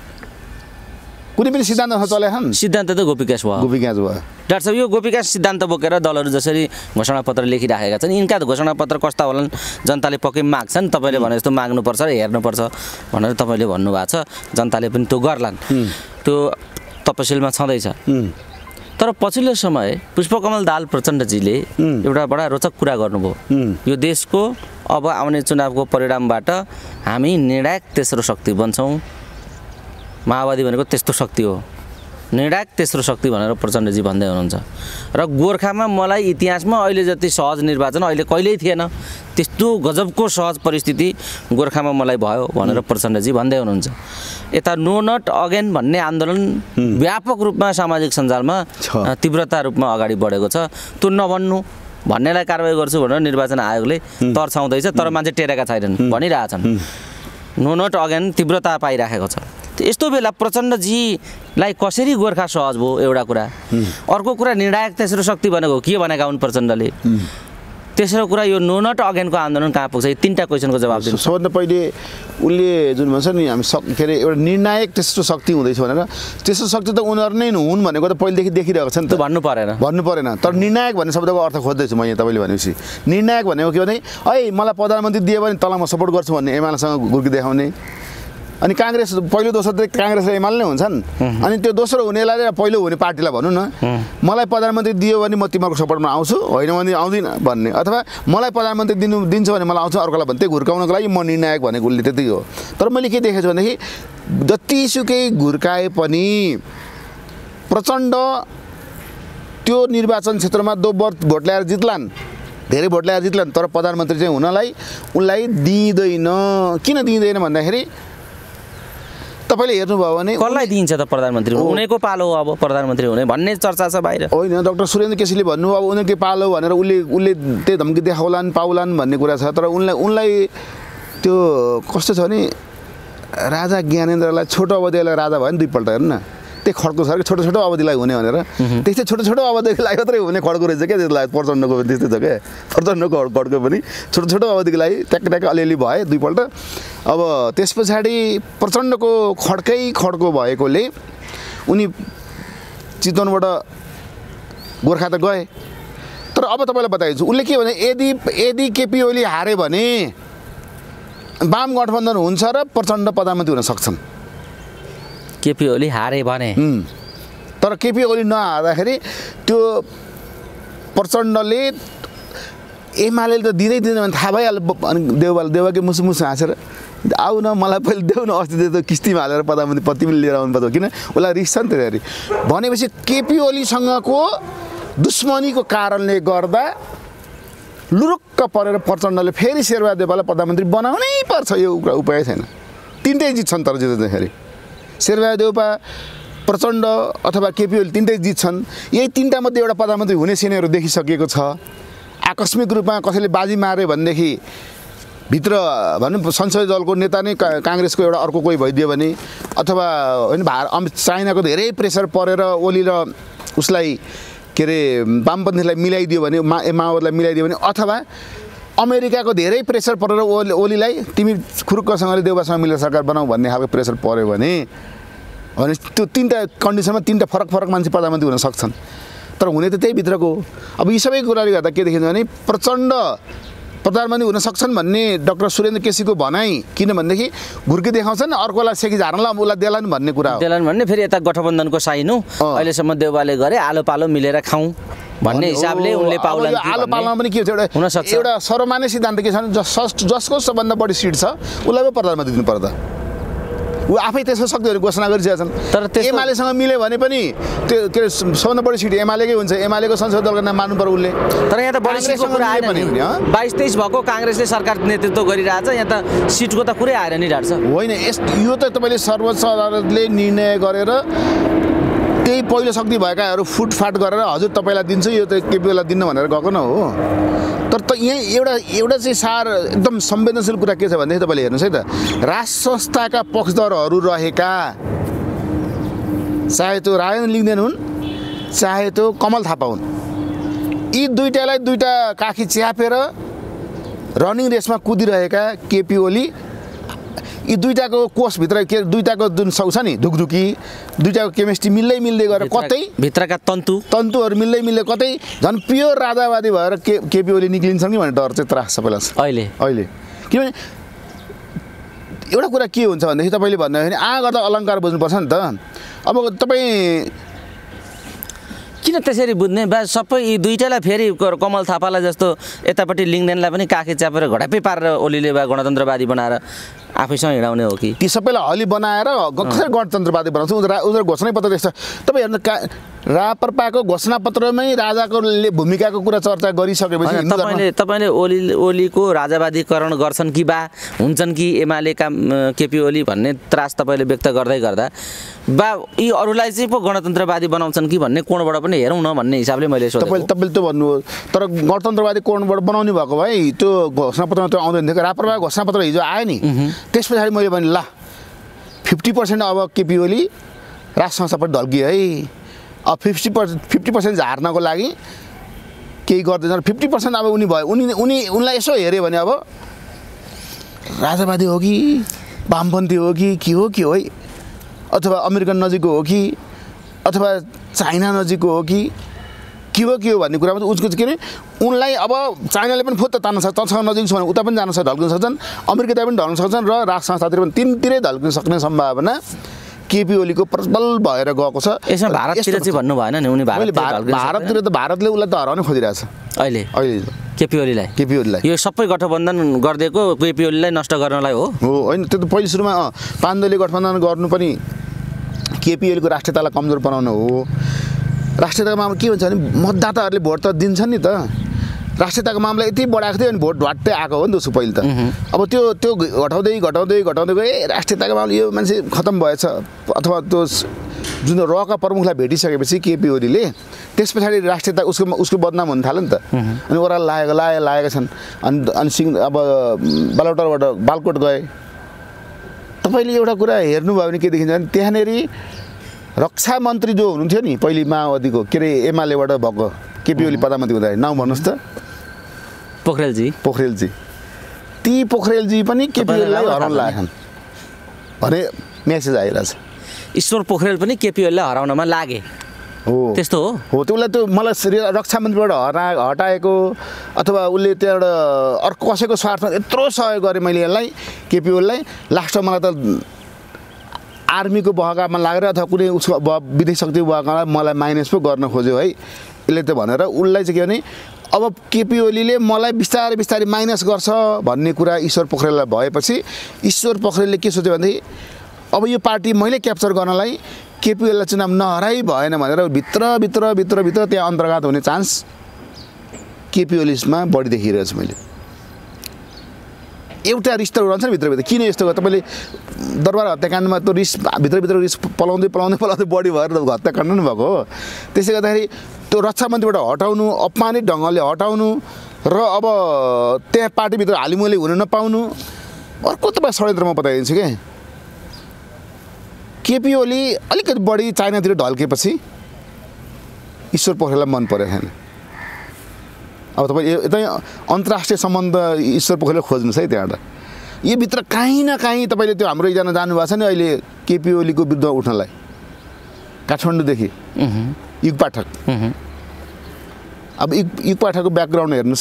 कुनै पनि सिद्धान्त चलेछन्, सिद्धान्त त गोपीक्याच भयो गोपीक्याच भयो। डाक्टर साहब यो गोपीक्याच सिद्धान्त बोकेर दलहरू जसरी घोषणापत्र लेखिराखेका छन्, यिनका घोषणापत्र कस्ता होलान् जनताले पक्कै माग्छन्। तपाईँले भने जस्तो माग्नुपर्छ र हेर्नुपर्छ भनेर तपाईँले भन्नुभएको छ, जनताले पनि त्यो गर्लान्, त्यो तपसिलमा छँदैछ। तर पछिल्लो समय पुष्पकमल दाहाल प्रचण्डजीले एउटा बडा रोचक कुरा गर्नुभयो। यो देशको अब आउने चुनावको परिणामबाट हामी निर्णायक तेस्रो शक्ति बन्छौँ। माओवादी भनेको त्यस्तो शक्ति हो, निर्णायक तेस्रो शक्ति भनेर प्रचण्डजी भन्दै हुनुहुन्छ। र गोर्खामा मलाई इतिहासमा अहिले जति सहज निर्वाचन अहिले कहिल्यै थिएन, त्यस्तो गजबको सहज परिस्थिति गोर्खामा मलाई भयो भनेर प्रचण्डजी भन्दै हुनुहुन्छ। यता नो नट अगेन भन्ने आन्दोलन व्यापक रूपमा सामाजिक सञ्जालमा तीव्रता रूपमा अगाडि बढेको छ। त्यो नभन्नु, भन्नेलाई कारवाही गर्छु भनेर निर्वाचन आयोगले तर्साउँदैछ, तर मान्छे टेरेका छैनन् भनिरहेछन्। नो नट अगेन तीव्रता पाइराखेको छ। यस्तो बेला प्रचण्डजीलाई कसरी गोर्खा सहज भयो एउटा कुरा। अर्को कुरा निर्णायक तेस्रो शक्ति भनेको के भनेका हुन् प्रचण्डले। तेस्रो कुरा यो नो नट अगेनको आन्दोलन कहाँ पुग्छ, यो तिनवटा क्वेसनको जवाब दिनु। सबभन्दा पहिले उसले जुन भन्छ नि हामी सक के अरे एउटा निर्णायक तेस्रो शक्ति हुँदैछ भनेर, तेस्रो शक्ति त उनीहरू नै हुन् भनेको त पहिलेदेखि देखिरहेको छ नि त, भन्नु परेन भन्नु परेन। तर निर्णायक भन्ने शब्दको अर्थ खोज्दैछु मैले तपाईँले भनेपछि। निर्णायक भनेको के भने है मलाई प्रधानमन्त्री दियो भने तँलाई म सपोर्ट गर्छु भन्ने एमालेसँग गुर्की देखाउने। अनि काङ्ग्रेस पहिलो दोस्रो त काङ्ग्रेस र एमाले नै हुन्छन्। अनि त्यो दोस्रो हुनेलाई पहिलो हुने पार्टीलाई भनौँ न, मलाई प्रधानमन्त्री दियो भने म तिमीहरूको सपोर्टमा आउँछु, होइन भने आउँदिनँ भन्ने, अथवा मलाई प्रधानमन्त्री दिनु दिन्छ भने मलाई आउँछु, अर्कोलाई भने त्यही घुर्काउनको लागि म निर्णायक भनेको उसले त्यति हो। तर मैले के देखेको छु भनेदेखि जतिसुकै घुर्काए पनि प्रचण्ड त्यो निर्वाचन क्षेत्रमा दो भोट ल्याएर जित्लान्, धेरै भोट ल्याएर जित्लान्, तर प्रधानमन्त्री चाहिँ हुनलाई उनलाई दिँदैन। किन दिँदैन भन्दाखेरि तपाईँले हेर्नुभयो भने कसलाई दिइन्छ त प्रधानमन्त्री, उनीको पालो हो अब प्रधानमन्त्री हुने भन्ने चर्चा छ बाहिर। होइन डाक्टर सुरेन्द्र केसीले भन्नु अब उनीकै पालो भनेर उसले उसले त्यही धम्की देखाउलान् पाउलान् भन्ने कुरा छ। तर उनलाई उनलाई त्यो कस्तो छ भने राजा ज्ञानेन्द्रलाई छोटो अवधिलाई राजा भयो नि दुईपल्ट हेर्नु न, त्यही खड्को छ छोटो छोटो अवधिलाई हुने भनेर, त्यस्तै छोटो छोटो अवधिको लागि मात्रै हुने खड्को रहेछ क्या त्यसको लागि। प्रचण्डको पनि त्यस्तै छ क्या, प्रचण्डको खड्को पनि छोटो छोटो अवधिको लागि ट्याक ट्याक अलिअलि भए दुईपल्ट। अब त्यस पछाडि प्रचण्डको खड्कै खड्को भएकोले उनी चितवनबाट गोर्खा त गए। तर अब तपाईँलाई बताइदिन्छु उसले के भने यदि यदि केपी ओली हारे भने वाम गठबन्धन हुन्छ र प्रचण्ड प्रधानमन्त्री हुन सक्छन्। केपी ओली हारे भने, तर केपी ओली नहार्दाखेरि त्यो प्रचण्डले एमाले त दिँदै दिँदैन भने थाहा भइहाल्यो। अनि देउबाल देउबाके मुसु मुसु हाँसेर आऊ न मलाई पहिले देऊ न, अस्ति त किस्तीमा हालेर प्रधानमन्त्री पतिले लिएर आउनुपर्छ, किन उसलाई रिस छ नि त्यसरी। भनेपछि केपी ओलीसँगको दुश्मनीको कारणले गर्दा लुरुक्क परेर प्रचण्डले फेरि शेरबहादुर देउवालाई प्रधानमन्त्री बनाउनै पर्छ, यो उपाय छैन। तिनटै जित्छन् तर जित्दाखेरि शेरबहादुर देउवा प्रचण्ड अथवा केपी ओली तिनटै जित्छन्। यही तिनवटा मध्ये एउटा प्रधानमन्त्री हुने सिनेरियो देखिसकिएको छ। आकस्मिक रूपमा कसैले बाजी मार्यो भनेदेखि भित्र भनौँ संसदीय दलको नेता नै काङ्ग्रेसको एउटा अर्को कोही भइदियो भने, अथवा होइन भारत चाइनाको धेरै प्रेसर परेर ओली र उसलाई के अरे वामपन्थीलाई मिलाइदियो भने, मा माओवादीलाई मिलाइदियो भने, अथवा अमेरिकाको धेरै प्रेसर परेर ओली ओलीलाई तिमी खुरुक्कसँगले देउबासँग मिलेर सरकार बनाऊ भन्ने खालको प्रेसर पऱ्यो भने भने त्यो तिनवटा कन्डिसनमा तिनवटा फरक फरक मान्छे प्रधानमन्त्री हुन सक्छन्। तर हुने त त्यही भित्रको हो। अब यी सबै कुराले गर्दा के देखिन्छ भने प्रचण्ड प्रधानमन्त्री हुन सक्छन् भन्ने डाक्टर सुरेन्द्र केसीको भनाइ किनभनेदेखि घुर्की देखाउँछन्, अर्कोलाई सेकी झार्नलाई उसलाई देलान् भन्ने कुरा हो। देलान् भन्ने फेरि यता गठबन्धनको साइनो अहिलेसम्म देउबाले गरे आलो पालो मिलेर खाउँ भन्ने हिसाबले उनले पाउला। आलो पालोमा पनि के छ एउटा एउटा सर्वमान्य सिद्धान्त के छ भने जस जसको सबभन्दा बढी सिट छ उसलाई पो प्रधानमन्त्री दिनु पर्दा ऊ आफै त्यसो सक्दैन घोषणा गरिसकेका छन्। तर एमालेसँग मिल्यो भने पनि त्यो के अरे सबभन्दा बढी सिट एमालेकै हुन्छ, एमालेको संसदीय दलको नाम मान्नु पर्यो उसले। तर यहाँ त बढी सिटको कुरा आएन नि, बाइस तेइस भएको काङ्ग्रेसले सरकार नेतृत्व गरिरहेछ, यहाँ त सिटको त कुरै आएर नि ढाड्छ। होइन यस यो त तपाईँले सर्वोच्च अदालतले निर्णय गरेर त्यही पहिलो शक्ति भएकाहरू फुटफाट गरेर हजुर तपाईँलाई दिन्छु यो त केपीओलीलाई दिन्न भनेर गएको न हो। तर त यहाँ एउटा एउटा चाहिँ सार एकदम संवेदनशील कुरा के छ भनेदेखि तपाईँले हेर्नुहोस् है त, राज संस्थाका पक्षधरहरू रहेका चाहे त्यो राजेन्द्र लिङ्गदेन हुन् चाहे त्यो कमल थापा हुन्, यी दुईटालाई दुईटा काखी च्यापेर रनिङ रेसमा कुदिरहेका केपी ओली यी दुईटाको कोषभित्र के दुईटाको जुन सौ छ नि धुकधुकी दुईटाको केमिस्ट्री मिल्दै मिल्दै गएर कतै भित्रका तन्तु तन्तुहरू मिल्दै मिल्दै कतै झन् प्योर राजावादी भएर के केपी ओली निक्लिन्छन् कि भन्ने डर चाहिँ त्रास सबैलाई छ अहिले अहिले किनभने एउटा कुरा के हुन्छ भनेदेखि तपाईँले भन्दाखेरि आ गर्दा अलङ्कार बुझ्नुपर्छ नि त। अब तपाईँ किन त्यसरी बुझ्ने बा सबै यी दुईटालाई फेरि कमल थापालाई जस्तो यतापट्टि लिङ्गदेनलाई पनि काखी च्यापेर घडापै पारेर ओलीले बा गणतन्त्रवादी बनाएर आफैसँग हिँडाउने हो कि ती सबैलाई हली बनाएर कसरी गणतन्त्रवादी बनाउँछ उनीहरू घोषणा पत्र देख्छ। तपाईँ हेर्नु का राप्रपाको घोषणा पत्रमै राजाको भूमिकाको कुरा चर्चा गरिसकेपछि तपाईँले तपाईँले ओली ओलीको राजावादीकरण गर्छन् कि बा हुन्छन् कि एमालेका केपी ओली भन्ने त्रास तपाईँले व्यक्त गर्दै गर्दा बा यी अरूलाई चाहिँ पो गणतन्त्रवादी बनाउँछन् कि भन्ने कोणबाट पनि हेरौँ न भन्ने हिसाबले मैले सोचेको। तपाईँले तपाईँले त्यो भन्नु तर गणतन्त्रवादी कोणबाट बनाउने भएको भए त्यो घोषणापत्रमा त्यो आउँदैन थियो। राप्रपाको घोषणापत्र हिजो आयो नि त्यस पछाडि मैले भने ल फिफ्टी पर्सेन्ट अब केपी ओली राज संस्थापट्टि ढल्कियो है, अब फिफ्टी पर्सेन्ट फिफ्टी पर्सेन्ट झार्नको लागि केही गर्दैन, फिफ्टी पर्सेन्ट अब उनी भयो उनी उनी उनलाई यसो हेऱ्यो भने अब राजावादी हो कि वामपन्थी हो कि के हो के हो है, अथवा अमेरिकन नजिकको हो कि अथवा चाइना नजिकको हो कि के हो के हो भन्ने कुरामा चाहिँ उसको के अरे उनलाई अब चाइनाले पनि फुत्त तान्न सक्छ, तसँग नजिक छ भने उता पनि जान सक्छ ढल्किन सक्छन्, अमेरिकातिर पनि ढल्न सक्छन् र राज संस्थातिर पनि तिनतिरै ढल्किन सक्ने सम्भावना केपी ओलीको प्रबल भएर गएको छ। यसमा भारततिर चाहिँ भन्नु भएन नि उनी भारततिर त भारतले उसलाई त हराउनै खोजिरहेछ अहिले अहिले केपी ओलीलाई केपी ओलीलाई यो सबै गठबन्धन गरिदिएको केपी ओलीलाई नष्ट गर्नलाई हो हो होइन त्यो त पहिलो सुरुमा पाँच दलीय गठबन्धन गर्नु पनि केपी ओलीको राष्ट्रियतालाई कमजोर बनाउनु हो। राष्ट्रियताको मामला के हुन्छ भने मतदाताहरूले भोट त दिन्छन् नि त, राष्ट्रियताको मामला यति बढाएको थियो अनि भोट ढ्वाट्टै आएको हो नि त उसको पहिले त। अब त्यो त्यो घटाउँदै घटाउँदै घटाउँदै गए राष्ट्रियताको मामला यो मान्छे खतम भएछ अथवा त्यो जुन रका प्रमुखलाई भेटिसकेपछि केपी ओलीले त्यस पछाडि राष्ट्रियता उसको उसको बदनाम हुन थाल्यो नि त। अनि ओह्रालो लागेको लाए लागेका छन् अनि अनि सिङ अब बालौटारबाट बालकोट गए। तपाईँले एउटा कुरा हेर्नुभयो भने के देखिन्छ भने त्यहाँनिर रक्षा मन्त्री जो हुनुहुन्थ्यो नि पहिले माओवादीको के अरे एमालेबाट भएको केपी ओली प्रधानमन्त्री हुँदाखेरि नाउँ भन्नुहोस् त पोखरेलजी पोखरेलजी ती पोखरेलजी पनि केपी ओलीलाई हराउन लागेछन् भने मेसेज आइरहेछ। ईश्वर पोखरेल पनि केपी ओलीलाई हराउनमा लागे हो त्यस्तो हो हो त्यो उसलाई त्यो मलाई रक्षा मन्त्रीबाट हरा हटाएको अथवा उसले त्यहाँबाट अर्को कसैको स्वार्थमा यत्रो सहयोग गरेँ मैले यसलाई केपी ओलीलाई लास्टमा मलाई त आर्मीको बहकामा लागेर अथवा कुनै उसको विदेश शक्ति बहकामा मलाई माइनस पो गर्न खोज्यो है यसले त भनेर उसलाई चाहिँ के भने अब केपी ओलीले मलाई बिस्तारै बिस्तारै माइनस गर्छ भन्ने कुरा ईश्वर पोखरेललाई भएपछि ईश्वर पोखरेलले के सोच्यो भनेदेखि अब यो पार्टी मैले क्याप्चर गर्नलाई केपी ओलीलाई चुनाव नहराइ भएन भनेर भित्र भित्र भित्र भित्र त्यहाँ अन्तर्घात हुने चान्स केपी ओलीमा बढी देखिरहेको छु मैले। एउटा रिस त रहन्छ नि भित्रभित्र किन यस्तो गर्यो तपाईँले दरबार हत्याकाण्डमा त्यो रिस भित्रभित्र रिस पलाउँदै पलाउँदै पलाउँदै बढी भएर हत्याकाण्ड नै भएको हो त्यसै गर्दाखेरि त्यो रक्षा मन्त्रीबाट हटाउनु अपमानित ढङ्गले हटाउनु र अब त्यहाँ पार्टीभित्र हालिमुली हुन नपाउनु अर्को तपाईँ षड्यन्त्र म बताइदिन्छु क्या केपी ओली अलिकति बढी चाइनातिर ढल्केपछि ईश्वर पोखरेललाई मन परेको छैन अब तपाईँ यतै अन्तर्राष्ट्रिय सम्बन्ध ईश्वर पोखरेल खोज्नुहोस् है त्यहाँबाट यो भित्र काहीँ न काहीँ तपाईँले त्यो हाम्रो एकजना जानुभएको छ नि अहिले केपी ओलीको विरुद्ध उठ्नलाई काठमाडौँदेखि युग पाठक अब युग युग पाठकको ब्याकग्राउन्ड हेर्नुहोस्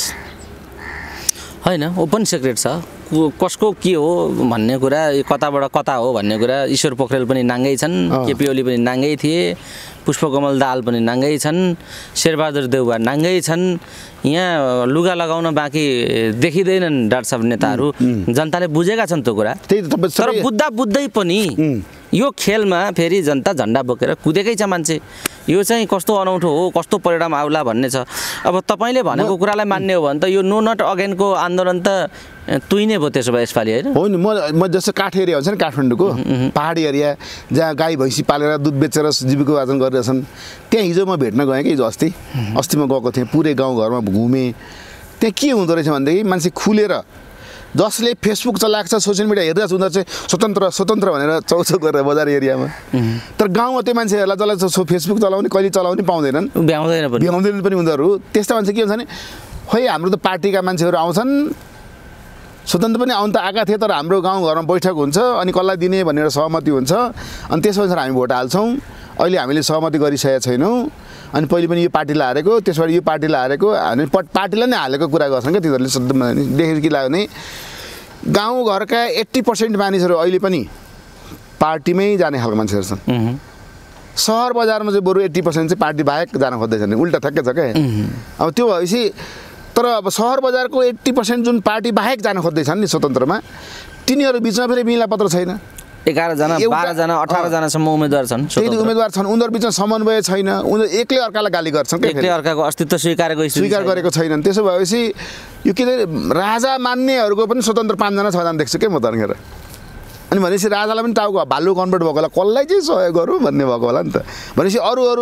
होइन ओपन सिक्रेट छ कसको के हो भन्ने कुरा कताबाट कता हो भन्ने कुरा ईश्वर पोखरेल पनि नाङ्गै छन् केपी ओली पनि नाङ्गै थिए पुष्पकमल दाहाल पनि नाङ्गै छन् शेरबहादुर देउवा नाङ्गै छन् यहाँ लुगा लगाउन बाँकी देखिँदैनन् डाक्टर साहब नेताहरू जनताले बुझेका छन् त्यो कुरा तर बुझ्दा बुझ्दै पनि यो खेलमा फेरि जनता झन्डा बोकेर कुदेकै छ मान्छे यो चाहिँ कस्तो अनौठो हो कस्तो परिणाम आउला भन्ने छ अब तपाईँले भनेको कुरालाई मान्ने हो भने त यो नो नट अगेनको आन्दोलन त तुइने भयो त्यसो भए यसपालि होइन हो नि म म जस्तो काठ एरिया हुन्छ नि काठमाडौँको पहाडी एरिया जहाँ गाई भैँसी पालेर दुध बेचेर जीविकोपार्जन गरिरहेछन् त्यहाँ हिजो म भेट्न गएँ कि हिजो अस्ति अस्ति म गएको थिएँ पुरै गाउँघरमा घुमेँ त्यहाँ के हुँदो रहेछ भनेदेखि मान्छे खुलेर जसले फेसबुक चलाएको छ सोसियल मिडिया हेरिरहेको छ उनीहरू चाहिँ स्वतन्त्र स्वतन्त्र भनेर चौचौ गरेर बजार एरियामा तर गाउँमा त्यो मान्छेहरूलाई जसलाई फेसबुक चलाउने कहिले चलाउनै पाउँदैनन् भ्याउँदैन पनि भ्याउँदैन पनि उनीहरू त्यस्ता मान्छे के हुन्छ भने खोइ हाम्रो त पार्टीका मान्छेहरू आउँछन् स्वतन्त्र पनि आउनु त आएका थिए तर हाम्रो गाउँघरमा बैठक हुन्छ अनि कसलाई दिने भनेर सहमति हुन्छ अनि त्यसअनुसार हामी भोट हाल्छौँ अहिले हामीले सहमति गरिसकेका छैनौँ अनि पहिले पनि यो पार्टीलाई हारेको त्यसबाट यो पार्टीलाई हारेको हामी पार्टीलाई नै हालेको कुरा गर्छन् क्या तिनीहरूले देखेर के लाग्यो भने गाउँघरका एट्टी पर्सेन्ट मानिसहरू अहिले पनि पार्टीमै जाने खालको मान्छेहरू छन् सहर बजारमा चाहिँ बरु एट्टी पर्सेन्ट चाहिँ पार्टी बाहेक जान खोज्दैछन् उल्टा ठ्याक्कै छ क्या अब त्यो भएपछि तर अब सहर बजारको एट्टी पर्सेन्ट जुन पार्टी बाहेक जान खोज्दैछन् नि स्वतन्त्रमा तिनीहरू बिचमा फेरि मिलापत्र छैन एघारजना बाह्रजना अठारजनासम्म उम्मेदवार छन् त्यही उम्मेदवार छन् उनीहरू बिचमा समन्वय छैन उनीहरू एक्लै अर्कालाई गाली गर्छन् एक्लै अर्काको अस्तित्व स्वीकारेको स्वीकार गरेको छैनन् त्यसो भएपछि यो के राजा मान्नेहरूको पनि स्वतन्त्र पाँचजना छजना देख्छु क्या म तर्केर अनि भनेपछि राजालाई पनि टाउको भालु कन्भर्ट भएको होला कसलाई चाहिँ सहयोग गरौँ भन्ने भएको होला नि त भनेपछि अरू अरू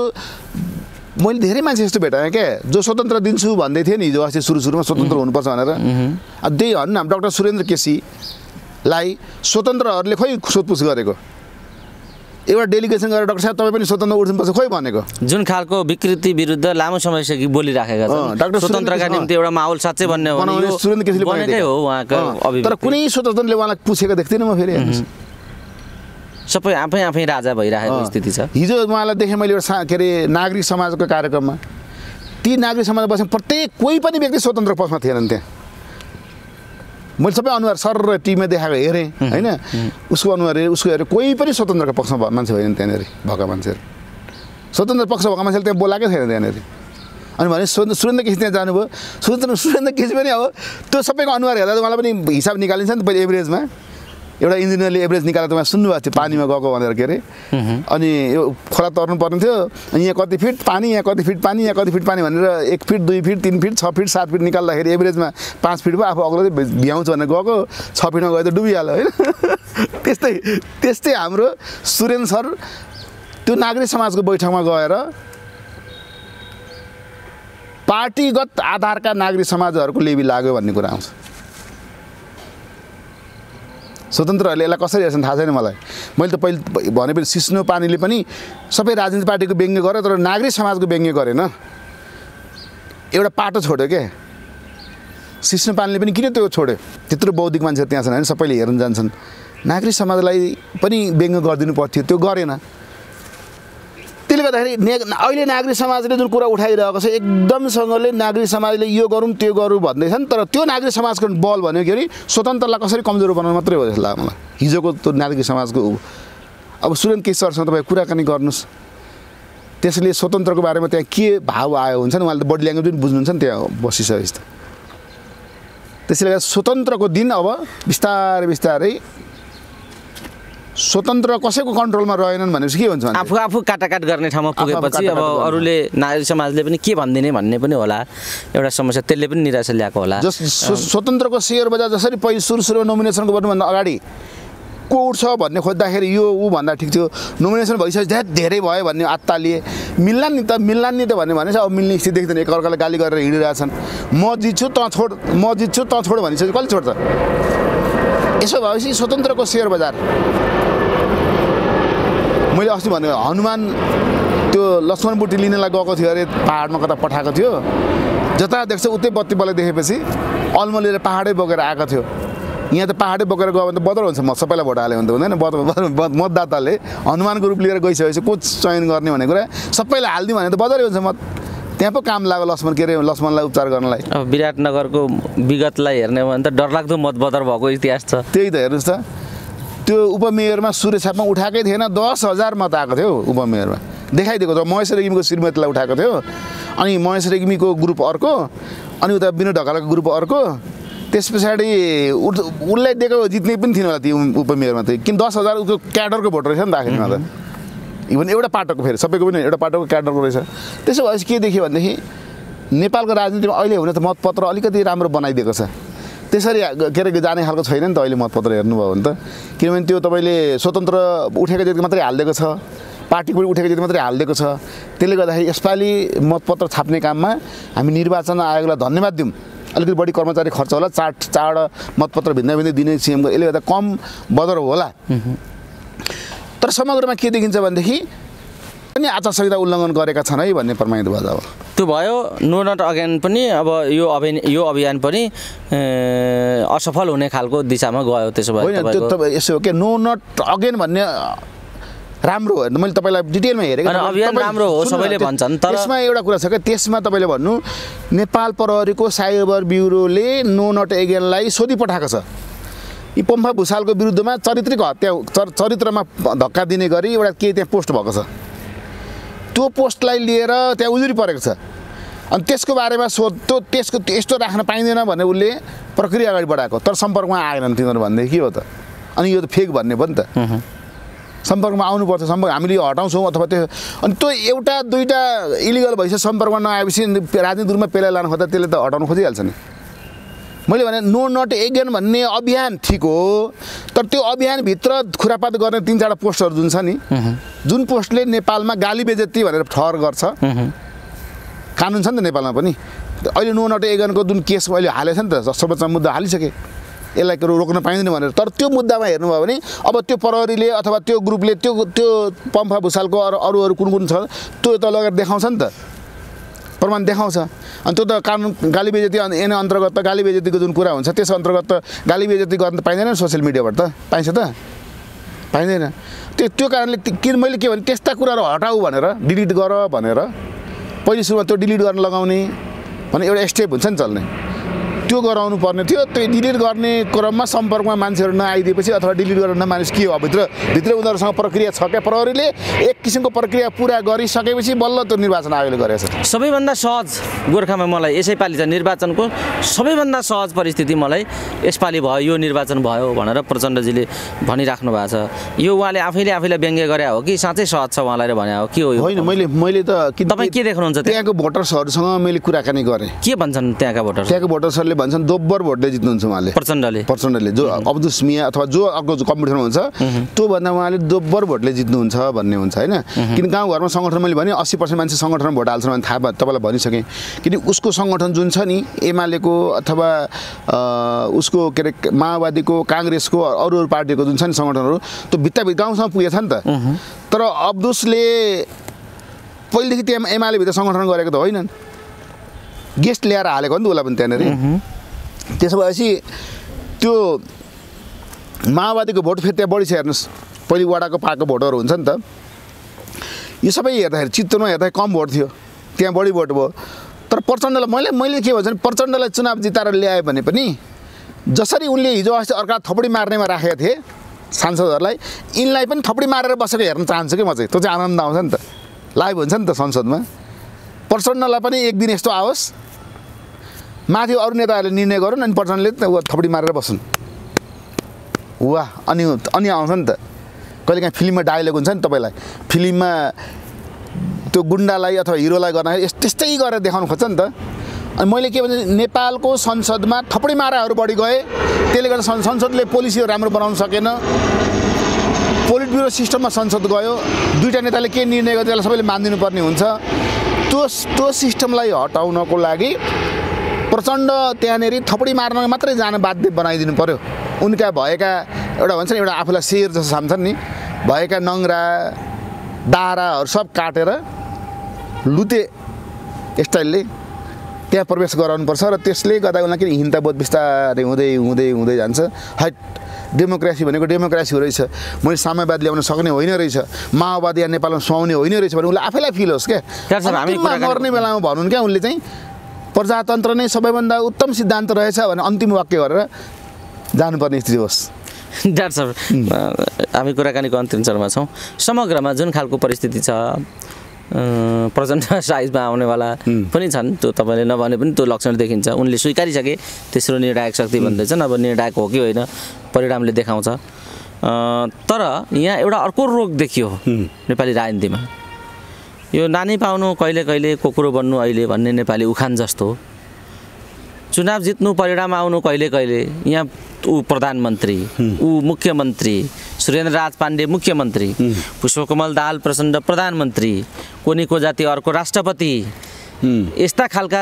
मैले धेरै मान्छे यस्तो भेटाएँ क्या जो स्वतन्त्र दिन्छु भन्दै थिएँ नि हिजो अस्ति सुरु सुरुमा स्वतन्त्र हुनुपर्छ भनेर अब त्यही भन्नु न डाक्टर सुरेन्द्र केसीलाई स्वतन्त्रहरूले खोइ सोधपुछ गरेको एउटा डेलिगेसन गरेर डाक्टर साहब तपाईँ पनि स्वतन्त्र उठ्नुपर्छ खोइ भनेको जुन खालको विकृति विरुद्ध लामो समयसम्म बोलिराखेका छन् डाक्टर स्वतन्त्रका निम्ति एउटा माहौल साँच्चै भन्ने हो भने सुरेन्द्र केसीले भनेकै हो उहाँको अभिव्यक्ति तर कुनै स्वतन्त्रले उहाँलाई पुछेको देख्दिनँ म फेरि सबै आफै आफै राजा भइरहेको स्थिति छ हिजो उहाँलाई देखेँ मैले एउटा के अरे नागरिक समाजको कार्यक्रममा ती नागरिक समाज बसेर प्रत्येक कोही पनि व्यक्ति स्वतन्त्र पक्षमा थिएनन् त्यहाँ मैले सबै अनुहार सर र टिममा देखाएको हेरेँ होइन उसको अनुहार हेरेँ उसको हेरेँ कोही पनि स्वतन्त्रको पक्षमा मान्छे होइन त्यहाँनिर भएका मान्छेहरू स्वतन्त्र पक्ष भएका मान्छेले त्यहाँ बोलाएकै छैन त्यहाँनिर अनि भने सुरेन्द्र केसी त्यहाँ जानुभयो सुरेन्द्र सुरेन्द्र केसी पनि अब त्यो सबैको अनुहार हेर्दा उहाँलाई पनि हिसाब निकालिन्छ नि त पहिले एभरेजमा एउटा इन्जिनियरले एभरेज निकालेर तपाईँ सुन्नुभएको थियो पानीमा गएको भनेर के अरे अनि यो खोला तर्नु पर्ने थियो यहाँ कति फिट पानी यहाँ कति फिट पानी यहाँ कति फिट पानी भनेर एक फिट दुई फिट तिन फिट छ फिट सात फिट निकाल्दाखेरि एभरेजमा पाँच फिट भयो आफू अग्लो भ्याउँछ भनेर गएको छ फिटमा गयो त डुबिहाल्यो होइन त्यस्तै त्यस्तै हाम्रो सुरेन्द्र सर त्यो नागरिक समाजको बैठकमा गएर पार्टीगत आधारका नागरिक समाजहरूको लेबी लाग्यो भन्ने कुरा आउँछ स्वतन्त्रहरूले यसलाई कसरी हेर्छन् थाहा छैन मलाई मैले त पहिले भनेपछि सिस्नो पानीले पनि सबै राजनीतिक पार्टीको व्यङ्ग्य गर्यो तर नागरिक समाजको व्यङ्ग्य गरेन एउटा पाटो छोड्यो क्या सिस्नो पानीले पनि किन त्यो छोड्यो त्यत्रो बौद्धिक मान्छेहरू त्यहाँ छन् होइन सबैले हेर्न जान्छन् नागरिक समाजलाई पनि व्यङ्ग्य गरिदिनु पर्थ्यो त्यो गरेन त्यसले गर्दाखेरि ने अहिले नागरिक समाजले जुन कुरा उठाइरहेको छ एकदमसँगले नागरिक समाजले यो गरौँ त्यो गरौँ भन्दैछन् तर त्यो नागरिक समाजको बल भनेको के अरे स्वतन्त्रलाई कसरी कमजोर बनाउनु मात्रै हो जस्तो लाग्छ मलाई हिजोको त्यो नागरिक समाजको अब सुरेन्द्र केसी सरसँग तपाईँ कुराकानी गर्नुहोस् त्यसले स्वतन्त्रको बारेमा त्यहाँ के भाव आयो हुन्छ नि उहाँले त बडी ल्याङ्ग्वेज पनि बुझ्नुहुन्छ नि त्यहाँ बसिसकेपछि त त्यसैले गर्दा स्वतन्त्रको दिन अब बिस्तारै बिस्तारै स्वतन्त्र कसैको कन्ट्रोलमा रहेनन् भनेपछि के हुन्छ आफू आफू काटाकाट गर्ने ठाउँमा पुगेपछि अब काटाकाट गर्ने। अरूले नागरिक समाजले पनि के भनिदिने भन्ने पनि होला एउटा समस्या, त्यसले पनि निराशा ल्याएको होला। जस स्व- स्वतन्त्रको सेयर बजार जसरी पहिलो सुरु सुरु नोमिनेसन गर्नुभन्दा अगाडि को उठ्छ भन्ने खोज्दाखेरि यो ऊ भन्दा ठिक थियो, नोमिनेसन भइसकेपछि धेरै धेरै भयो भन्ने आत्ता लिए मिल्ला नि त मिल्ला नि त भन्ने भनेपछि अब मिल्ने स्थिति देख्दैन, एकअर्कालाई गाली गरेर हिँडिरहेछन्। म जित्छु त छोड, म जित्छु त छोड भनिसकेपछि कसले छोड्छ? यसो भएपछि स्वतन्त्रको सेयर बजार। मैले अस्ति भने हनुमान त्यो लक्ष्मण बुटी लिनलाई गएको थियो अरे, पाहाडमा कता पठाएको थियो, जता देख्छ उतै बत्ती बले देखेपछि अल्मो लिएर पाहाडै बोकेर आएको थियो। यहाँ त पाहाडै बोकेर गयो भने त बदर हुन्छ, म सबैलाई भोट हाल्यो भने त हुँदैन। बद मतदाताले हनुमानको रूप लिएर गइसकेपछि को चयन गर्ने भन्ने कुरा सबैलाई हालिदिउँ भने त बदरै हुन्छ मत। त्यहाँ पो काम लाग्यो लक्ष्मण के अरे लक्ष्मणलाई उपचार गर्नलाई। अब विराटनगरको विगतलाई हेर्ने हो भने त डरलाग्दो मतबदर भएको इतिहास छ। त्यही त हेर्नुहोस् त, त्यो उपमेयरमा सूर्यछापमा उठाएकै थिएन, दस हजार मत आएको थियो उपमेयरमा, देखाइदिएको थियो। महेश रेग्मीको श्रीमतीलाई उठाएको थियो, अनि महेश रेग्मीको ग्रुप अर्को, अनि उता विनोद ढकालको ग्रुप अर्को, त्यस पछाडि उसलाई दिएको जित्ने पनि थिएन होला त्यो उपमेयरमा त, किन दस हजार उसको क्याडरको भोट रहेछ नि त आखिरमा त, इभन एउटा पाटोको फेरि सबैको पनि एउटा पाटोको क्याडरको रहेछ। त्यसो भएपछि के देख्यो भनेदेखि नेपालको राजनीतिमा अहिले हुन त मतपत्र अलिकति राम्रो बनाइदिएको छ, त्यसरी के अरे जाने खालको छैन नि त अहिले मतपत्र हेर्नुभयो भने त। किनभने त्यो तपाईँले स्वतन्त्र उठेको जति मात्रै हालिदिएको छ, पार्टी पनि उठेको जति मात्रै हालिदिएको छ, त्यसले गर्दाखेरि यसपालि मतपत्र छाप्ने काममा हामी निर्वाचन आयोगलाई धन्यवाद दिउँ। अलिकति बढी कर्मचारी खर्च होला, चाड चाड मतपत्र भिन्न भिन्न दिने सिएमको, यसले गर्दा कम बदर होला। तर समग्रमा के देखिन्छ भनेदेखि पनि आचार संहिता उल्लङ्घन गरेका छन् है भन्ने प्रमाणित भयो। अब त्यो भयो, नो नट अगेन पनि अब यो अभियान यो अभियान पनि असफल हुने खालको दिशामा गयो। त्यसो भए होइन, त्यो तपाईँ यसो हो के नो नट अगेन भन्ने राम्रो हो। मैले तपाईँलाई डिटेलमा हेरेको अभियान राम्रो हो सबैले भन्छन्, तर त्यसमा एउटा कुरा छ क्या, त्यसमा तपाईँले भन्नु नेपाल प्रहरीको साइबर ब्युरोले नो नट एगेनलाई सोधी पठाएको छ। यी पम्फा भुषालको विरुद्धमा चारित्रिक हत्या चर चरित्रमा धक्का दिने गरी एउटा के त्यहाँ पोस्ट भएको छ, त्यो पोस्टलाई लिएर त्यहाँ उजुरी परेको छ। अनि त्यसको बारेमा सोध त्यो त्यसको यस्तो राख्न पाइँदैन भने उसले प्रक्रिया अगाडि बढाएको, तर सम्पर्कमा आएनन् तिनीहरू भन्दै के हो त? अनि यो त फेक भन्ने पनि त, सम्पर्कमा आउनुपर्छ, सम्पर्क हामीले हटाउँछौँ अथवा त्यो। अनि त्यो एउटा दुईवटा इलिगल भइसक्यो, सम्पर्कमा नआएपछि राजनीतिक रूपमा पेला लानु खोज्दा त्यसले त हटाउनु खोजिहाल्छ नि। मैले भने नो नट एगेन भन्ने अभियान ठिक हो, तर त्यो अभियानभित्र खुरापात गर्ने तिन चारवटा पोस्टहरू जुन छ नि, जुन पोस्टले नेपालमा गाली बेजती भनेर ठहर गर्छ, कानुन छ नि त नेपालमा पनि। अहिले नो नट एगेनको जुन केस अहिले हालेछ नि त, सर्वोच्च मुद्दा हालिसके, यसलाई रोक्न पाइँदैन भनेर। तर त्यो मुद्दामा हेर्नुभयो भने अब त्यो प्रहरीले अथवा त्यो ग्रुपले त्यो त्यो पम्फा भुषालको अरू अरू अरू कुन कुन छ त्यो त लगेर देखाउँछ नि त, प्रमाण देखाउँछ। अनि त्यो त कानुन गाली बेजती एन अन्तर्गत त गाली बेजतीको जुन कुरा हुन्छ त्यस अन्तर्गत त गाली बेजती गर्न त पाइँदैन सोसियल मिडियाबाट, त पाइन्छ त पाइँदैन। त्यो त्यो कारणले किन मैले के भने त्यस्ता कुराहरू हटाऊ भनेर, डिलिट गर भनेर पहिले सुरुमा त्यो डिलिट गर्न लगाउने भने एउटा स्टेप हुन्छ नि चल्ने, त्यो गराउनु पर्ने थियो। त्यो डिलिट गर्ने क्रममा सम्पर्कमा मान्छेहरू नआइदिएपछि अथवा डिलिट गरेर नमानिस के हो, भित्र भित्र उनीहरूसँग प्रक्रिया छ क्या, प्रहरीले एक किसिमको प्रक्रिया पुरा गरिसकेपछि बल्ल त्यो निर्वाचन आयोगले गरेको छ। सबैभन्दा सहज गोर्खामा मलाई यसैपालि चाहिँ निर्वाचनको सबैभन्दा सहज परिस्थिति मलाई यसपालि भयो, यो निर्वाचन भयो भनेर प्रचण्डजीले भनिराख्नु भएको छ। यो उहाँले आफैले आफैलाई व्यङ्ग्य गरे हो कि साँच्चै सहज छ उहाँलाई भने हो के हो? होइन, मैले मैले त तपाईँ के देख्नुहुन्छ त्यहाँको भोटर्सहरूसँग मैले कुराकानी गरेँ। के भन्छन् त्यहाँका भोटर्स? त्यहाँको भोटर्सहरूले भन्छन् दोब्बर भोटले जित्नुहुन्छ उहाँले, प्रचण्डले प्रचण्डले जो अब्दुस मिया अथवा जो अर्को कम्पिटिसन हुन्छ त्योभन्दा उहाँले दोब्बर भोटले जित्नुहुन्छ भन्ने हुन्छ होइन। किन गाउँघरमा सङ्गठन मैले भने अस्सी पर्सेन्ट मान्छे सङ्गठनमा भोट हाल्छन् भने थाहा तपाईँलाई भनिसकेँ। किन उसको सङ्गठन जुन छ नि एमालेको अथवा उसको के अरे माओवादीको काङ्ग्रेसको अरू अरू पार्टीको जुन छ नि सङ्गठनहरू त्यो भित्ता गाउँसम्म पुगेछ नि त। तर अब्दुसले पहिलेदेखि त्यहाँ एमालेभित्र सङ्गठन गरेको त होइनन्, गेस्ट ल्याएर हालेको हो नि त उसलाई पनि त्यहाँनिर। त्यसो भएपछि त्यो माओवादीको भोट फेरि त्यहाँ बढी छ हेर्नुहोस्, पहिले वडाको पाएको भोटहरू हुन्छ नि त, यो सबै हेर्दाखेरि चित्तवनमा हेर्दाखेरि कम भोट थियो, त्यहाँ बढी भोट भयो। तर प्रचण्डलाई मैले मैले के भन्छ भने प्रचण्डलाई चुनाव जिताएर ल्याए भने पनि जसरी उनले हिजो अस्ति अर्का थपडी मार्नेमा राखेका थिए सांसदहरूलाई, यिनलाई पनि थपडी मारेर बसेको हेर्न चाहन्छु कि म चाहिँ। त्यो चाहिँ आनन्द आउँछ नि त, लाइभ हुन्छ नि त संसदमा। प्रचण्डलाई पनि एक दिन यस्तो आओस्, माथि अरू नेताहरूले निर्णय गरून् अनि प्रचण्डले थपडी मारेर बस्छन्, वाह अनि अनि आउँछ नि त। कहिलेकाहीँ फिल्ममा डायलग हुन्छ नि तपाईँलाई फिल्ममा त्यो गुन्डालाई अथवा हिरोलाई गर्दाखेरि त्यस्तै गरेर देखाउनु खोज्छ नि त अनि मैले के भने नेपालको संसदमा थपडी माराहरू बढी गए त्यसले गर्दा संसदले पोलिसीहरू राम्रो बनाउन सकेन पोलिट ब्युरो सिस्टममा संसद गयो दुईवटा नेताले के निर्णय गर्छ त्यसलाई सबैले मानिदिनु पर्ने हुन्छ त्यो त्यो सिस्टमलाई हटाउनको लागि प्रचण्ड त्यहाँनिर थपडी मार्न मात्रै जान बाध्य बनाइदिनु पर्यो उनका भएका एउटा भन्छ नि एउटा आफूलाई शेर जस्तो सम्झन् नि भएका नङ्ग्रा दाराहरू सब काटेर लुते स्टाइलले त्यहाँ प्रवेश गराउनुपर्छ र त्यसले गर्दा उनीलाई किन हिंसाबोध बिस्तारै हुँदै हुँदै हुँदै जान्छ हट डेमोक्रेसी भनेको डेमोक्रेसी हो रहेछ मैले साम्यवाद ल्याउन सक्ने होइन रहेछ माओवादी या नेपालमा सुहाउने होइन रहेछ भने उसलाई आफैलाई फिल होस् क्या हामी मर्ने बेलामा भनौँ क्या उनले चाहिँ प्रजातन्त्र नै सबैभन्दा उत्तम सिद्धान्त रहेछ भने अन्तिम वाक्य गरेर जानुपर्ने स्थिति होस् डाक्टर साहब हामी कुराकानीको अन्तिम चरणमा छौँ समग्रमा जुन खालको परिस्थिति छ प्रचण्ड साइजमा आउनेवाला पनि छन् त्यो तपाईँले नभने पनि त्यो लक्षण देखिन्छ उनले स्वीकारिसके तेस्रो निर्णायक शक्ति भन्दैछन् अब निर्णायक हो कि होइन परिणामले देखाउँछ तर यहाँ एउटा अर्को रोग देखियो नेपाली राजनीतिमा यो नानी पाउनु कहिले कहिले कोकुरो बन्नु अहिले भन्ने नेपाली उखान जस्तो चुनाव जित्नु परिणाम आउनु कहिले कहिले यहाँ ऊ प्रधानमन्त्री ऊ मुख्यमन्त्री सुरेन्द्रराज पाण्डे मुख्यमन्त्री पुष्पकमल दाहाल प्रचण्ड प्रधानमन्त्री कोनीको जाति अर्को राष्ट्रपति यस्ता खालका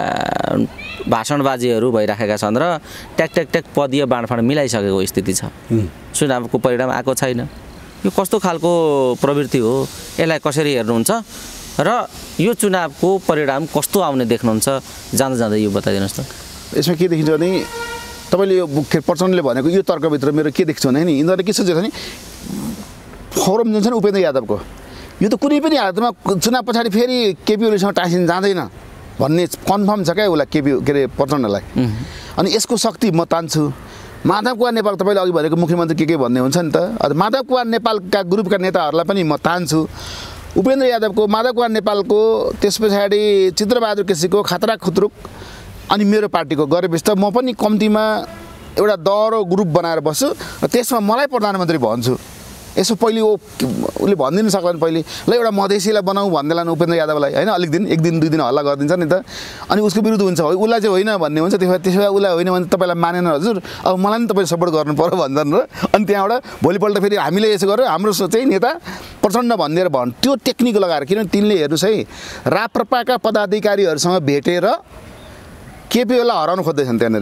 भाषणबाजीहरू भइराखेका छन् र ट्याक ट्याक ट्याक पदीय बाँडफाँड मिलाइसकेको स्थिति छ चुनावको परिणाम आएको छैन यो कस्तो खालको प्रवृत्ति हो यसलाई कसरी हेर्नुहुन्छ र यो चुनावको परिणाम कस्तो आउने देख्नुहुन्छ जाँदा जाँदै यो बताइदिनुहोस् त यसमा के देखिन्छ भने तपाईँले यो प्रचण्डले भनेको यो तर्कभित्र मेरो के देख्छु भने नि यिनीहरूले के सोचेको छ नि फोरम जुन छ नि उपेन्द्र यादवको यो त कुनै पनि हालतमा चुनाव पछाडि फेरि केपी ओलीसँग टाँसिन जाँदैन भन्ने कन्फर्म छ क्या उसलाई केपी के अरे प्रचण्डलाई अनि यसको शक्ति म तान्छु माधव कुमार नेपाल तपाईँले अघि भनेको मुख्यमन्त्री के के भन्ने हुन्छ नि त माधव कुमार नेपालका ग्रुपका नेताहरूलाई पनि म तान्छु उपेन्द्र यादवको माधव कुमार नेपालको त्यस पछाडि चित्रबहादुर केसीको खतरा खुत्रुक अनि मेरो पार्टीको गरेपछि त म पनि कम्तीमा एउटा दह्रो ग्रुप बनाएर बस्छु र त्यसमा मलाई प्रधानमन्त्री भन्छु यसो पहिले ऊ उसले भनिदिनु सक्दैन पहिले ल एउटा मधेसीलाई बनाऊ भन्दैलान् उपेन्द्र यादवलाई होइन अलिक दिन एक दिन दुई दिन हल्ला गरिदिन्छ नि त अनि उसको विरुद्ध हुन्छ उसलाई चाहिँ होइन भन्ने हुन्छ त्यसो भए त्यसो भए उसलाई होइन भने तपाईँलाई मानेन हजुर अब मलाई नि तपाईँले सपोर्ट गर्नु पर्यो भन्छन् र अनि त्यहाँबाट भोलिपल्ट फेरि हामीले यसो गरेर हाम्रो चाहिँ नेता प्रचण्ड भनिदिएर भन् त्यो टेक्निक लगाएर किनभने तिनले हेर्नुहोस् है राप्रपाका पदाधिकारीहरूसँग भेटेर केपी ओलीलाई हराउनु खोज्दैछन् त्यहाँनिर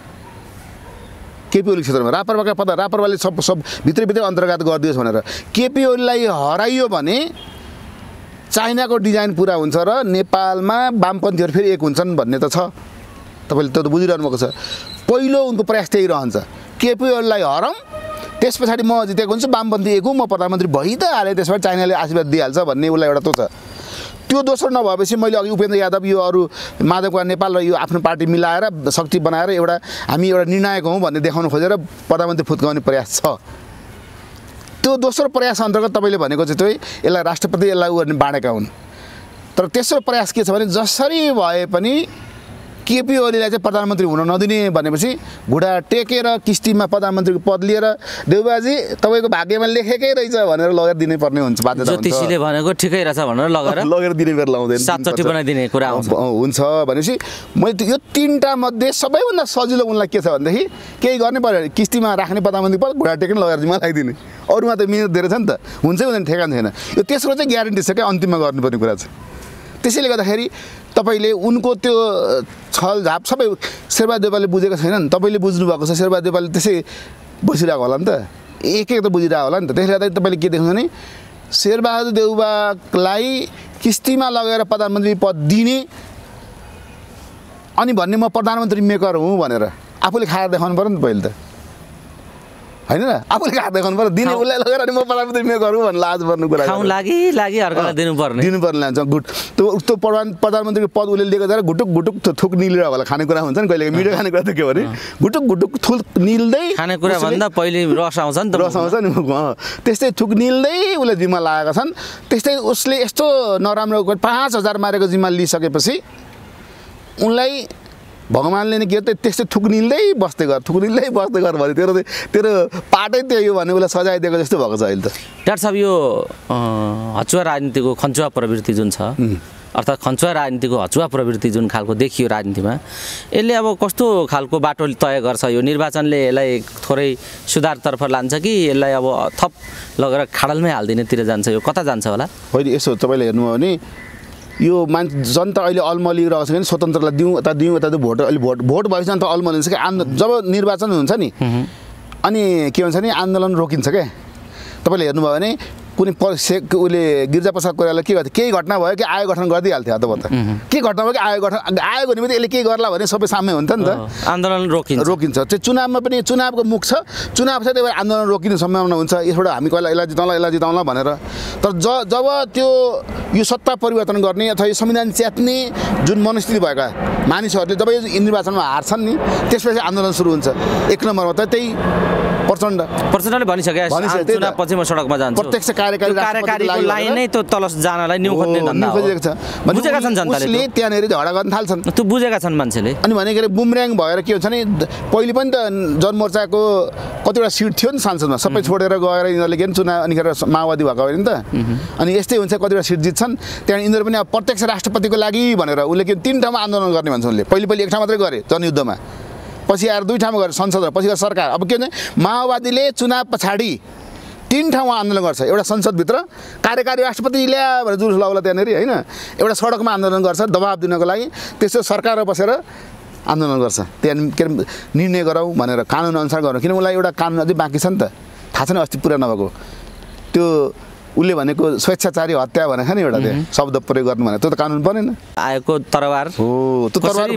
केपी ओली क्षेत्रमा राप्रपाका पद राप्रपाले सब सब भित्र भित्रै अन्तर्गत गरिदियोस् भनेर केपी ओलीलाई हराइयो भने चाइनाको डिजाइन पुरा हुन्छ र नेपालमा वामपन्थीहरू फेरि एक हुन्छन् भन्ने त छ तपाईँले त्यो त बुझिरहनु भएको छ पहिलो उनको प्रयास त्यही रहन्छ केपी ओलीलाई हराउँ त्यस पछाडि म जितेको हुन्छु वामपन्थी एक हुँ म प्रधानमन्त्री भइ त हालेँ त्यसबाट चाइनाले आशीर्वाद दिइहाल्छ भन्ने उसलाई एउटा त्यो छ त्यो दोस्रो नभएपछि मैले अघि उपेन्द्र यादव यो अरू माधव कुमार नेपाल र यो आफ्नो पार्टी मिलाएर शक्ति बनाएर एउटा हामी एउटा निर्णायक हौँ भन्ने देखाउन खोजेर प्रधानमन्त्री फुत्काउने प्रयास छ त्यो दोस्रो प्रयास अन्तर्गत तपाईँले भनेको चाहिँ त्यही यसलाई राष्ट्रपति यसलाई उ गर्ने बाँडेका हुन् तर तेस्रो प्रयास के छ भने जसरी भए पनि केपी ओलीलाई चाहिँ प्रधानमन्त्री हुन नदिने भनेपछि घुँडा टेकेर किस्तीमा प्रधानमन्त्रीको पद लिएर देउबाजी तपाईँको भाग्यमा लेखेकै रहेछ भनेर लगेर दिनै पर्ने हुन्छ बाध्यता हुन्छ ज्योतिषीले भनेको ठिकै रहेछ भनेर लगेर लगेर दिने बेर लाउँदैन सातचोटि बनाइदिने कुरा आउँछ हुन्छ भनेपछि मैले यो तिनवटा मध्ये सबैभन्दा सजिलो उनलाई के छ भनेदेखि केही गर्नै पर्यो किस्तीमा राख्ने प्रधानमन्त्री पद घुँडा टेकेर लगेर जिम्मा लगाइदिने अरूमा त मिहिनेत धेरै छ नि त हुन्छै हुँदैन ठेगान छैन यो तेस्रो चाहिँ ग्यारेन्टी छ क्या अन्तिममा गर्नुपर्ने कुरा छ त्यसैले गर्दाखेरि तपाईँले उनको त्यो छलझाप सबै शेरबहादुर देउवाले बुझेको छैनन् तपाईँले बुझ्नुभएको छ शेरबहादुर देउवाले त्यसै बसिरहेको होला नि त एक एक त बुझिरहेको होला नि त त्यसले गर्दा तपाईँले के देख्नु भने शेरबहादुर देउवालाई किस्तीमा लगेर प्रधानमन्त्री पद दिने अनि भन्ने म प्रधानमन्त्री मेकर हुँ भनेर आफूले खाएर देखाउनु पर्यो नि त पहिले त होइन र आफूले खाएर देखाउनु पर्यो दिने उसलाई लगेर अनि म प्रधानमन्त्री मेकर हुँ भन्ने लाज पर्ने कुरा खाउँ लागि लागि अर्कालाई दिनुपर्ने दिनुपर्ने लान्छ गुट त्यो त्यो प्रधान प्रधानमन्त्रीको पद उसले लिएको जरा घुटुक घुटुक थुक निलेर होला खानेकुरा हुन्छ नि कहिले मिठो खानेकुरा त के भने घुटुक घुटुक थुक निल्दै खानेकुरा भन्दा पहिले रस आउँछ नि त रस आउँछ नि त्यस्तै थुक निल्दै उसले जिम्मा लागेका छन् त्यस्तै उसले यस्तो नराम्रो पाँच हजार मारेको जिम्मा लिइसकेपछि उनलाई भगवान्ले नि के त त्यस्तै थुक्निल्दै बस्दै गर थुक्निल्दै बस्दै गर भने तेरो तेरो पाटै त्यही हो भने उसलाई सजाय दिएको जस्तो भएको छ अहिले त। डाक्टर साहब यो हचुवा राजनीतिको खन्चुवा प्रवृत्ति जुन छ अर्थात् खन्चुवा राजनीतिको हचुवा प्रवृत्ति जुन खालको देखियो राजनीतिमा यसले अब कस्तो खालको बाटो तय गर्छ? यो निर्वाचनले यसलाई थोरै सुधारतर्फ लान्छ कि यसलाई अब थप लगेर खाडलमै हालिदिनेतिर जान्छ? यो कता जान्छ होला? होइन यसो तपाईँले हेर्नुभयो भने यो मान्छे जनता अहिले अल्मलिरहेको छ कि स्वतन्त्रलाई दिउँ यता दिउँ यता भोट अहिले भोट भोट भएपछि अन्त अल्मलिन्छ कि आन्दोलन जब निर्वाचन हुन्छ नि अनि के भन्छ नि आन्दोलन रोकिन्छ क्या। तपाईँले हेर्नुभयो भने कुनै से उसले गिरिजाप्रसाद कोइरालाले के गर्थ्यो केही घटना भयो कि आयोग गठन गरिदिइहाल्थ्यो अथवा त के घटना भयो कि आयोग गठन आयोग निमित्त यसले के गर्ला भने सबै साम्य हुन्छ नि त आन्दोलन रोकिन्छ रोकिन्छ। त्यो चुनावमा पनि चुनावको मुख छ चुनाव छ त्यही भएर आन्दोलन रोकिने सम्भावना हुन्छ यसबाट हामी कहिले यसलाई जिताउँला यसलाई जिताउँला भनेर। तर ज जब त्यो यो सत्ता परिवर्तन गर्ने अथवा यो संविधान च्यात्ने जुन मनस्थिति भएका मानिसहरूले जब यो निर्वाचनमा हार्छन् नि त्यसपछि आन्दोलन सुरु हुन्छ। एक नम्बरमा त त्यही प्रचण्ड प्रचण्डले भनिसके चुनाव पछि म सडकमा जान्छु प्रत्यक्ष कार्यकारी कार्यकारीको लाइन नै त्यो तल जानलाई न्यु खोज्ने धन्दा हो। बुझेका छन् जनताले उसले त्यहाँनेरि झगडा गर्न थाल्छन् त्यो बुझेका छन् मान्छेले। अनि भनेको बुमर्याङ भएर के हुन्छ नि पहिले पनि त जनमोर्चाको कतिवटा सिट थियो नि सांसदमा सबै छोडेर गएर यिनीहरूले के चुनाव अनिखेर माओवादी भएको होइन नि त अनि यस्तै हुन्छ कतिवटा सिट जित्छन् त्यहाँदेखि यिनीहरू पनि अब प्रत्यक्ष राष्ट्रपतिको लागि भनेर उसले के तिन ठाउँमा आन्दोलन गर्ने भन्छ उनले पहिले पहिले एक ठाउँ मात्रै गरे जनयुद्धमा पछि आएर दुई ठाउँमा गरे संसदमा पछि गएर सरकार। अब के भन्छ माओवादीले चुनाव पछाडि तीन ठाउँमा आन्दोलन गर्छ एउटा संसदभित्र कार्यकारी राष्ट्रपति ल्या भनेर जुलुस लगाउला त्यहाँनिर होइन एउटा सडकमा आन्दोलन गर्छ दबाब दिनको लागि त्यसो सरकारमा बसेर आन्दोलन गर्छ त्यहाँ के अरे निर्णय गरौँ भनेर कानुन अनुसार गरौँ किन उसलाई एउटा कानुन अझै बाँकी छ नि त थाहा छैन अस्ति पुरा नभएको त्यो उसले भनेको स्वेच्छाचारी हत्या भनेको नि एउटा त्यो शब्द प्रयोग गर्नु भने त्यो त कानुन बनेन आएको तरवार हो त्यो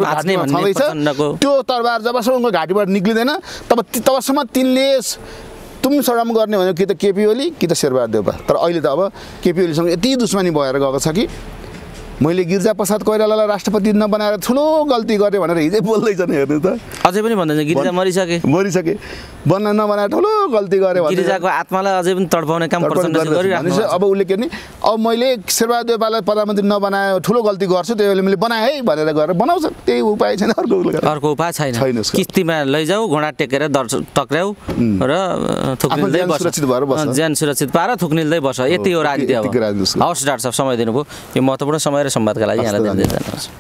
तरवार त्यो तरवार जबसम्म घाँटीबाट निक्लिँदैन तब तबसम्म तिनले तुम सडम गर्ने भनेको कि त केपी ओली कि त शेरबहादुर देउपा। तर अहिले त अब केपी ओलीसँग यति दुश्मनी भएर गएको छ कि मैले गिरिजाप्रसाद कोइरालालाई राष्ट्रपति नबनाएर ठुलो गल्ती गरेँ भनेर हिजै बोल्दैछ नि हेर्नु त अझै पनि भन्दैछ गिरिजा मरिसके मरिसके बन्न नबनाएर ठुलो गल्ती गरेँ गिरिजाको आत्मालाई अझै पनि तडपाउने काम गरिरहेको छ। अब उसले के नि अब मैले शेरबहादुर देउपालाई प्रधानमन्त्री नबनाए ठुलो गल्ती गर्छु त्यही बेला मैले बनाएँ है भनेर गरेर बनाउँछ त्यही उपाय छैन अर्को अर्को उपाय छैन। किस्तीमा लैजाऊ घोडा टेकेर टक्राउ र थुक्निल्दै बस ज्यान सुरक्षित पाएर थुक्निल्दै बस यति हो राजनीति। हवस् डाक्टर साहब समय दिनुभयो यो महत्त्वपूर्ण समय र संवादका लागि यहाँलाई धन्यवाद।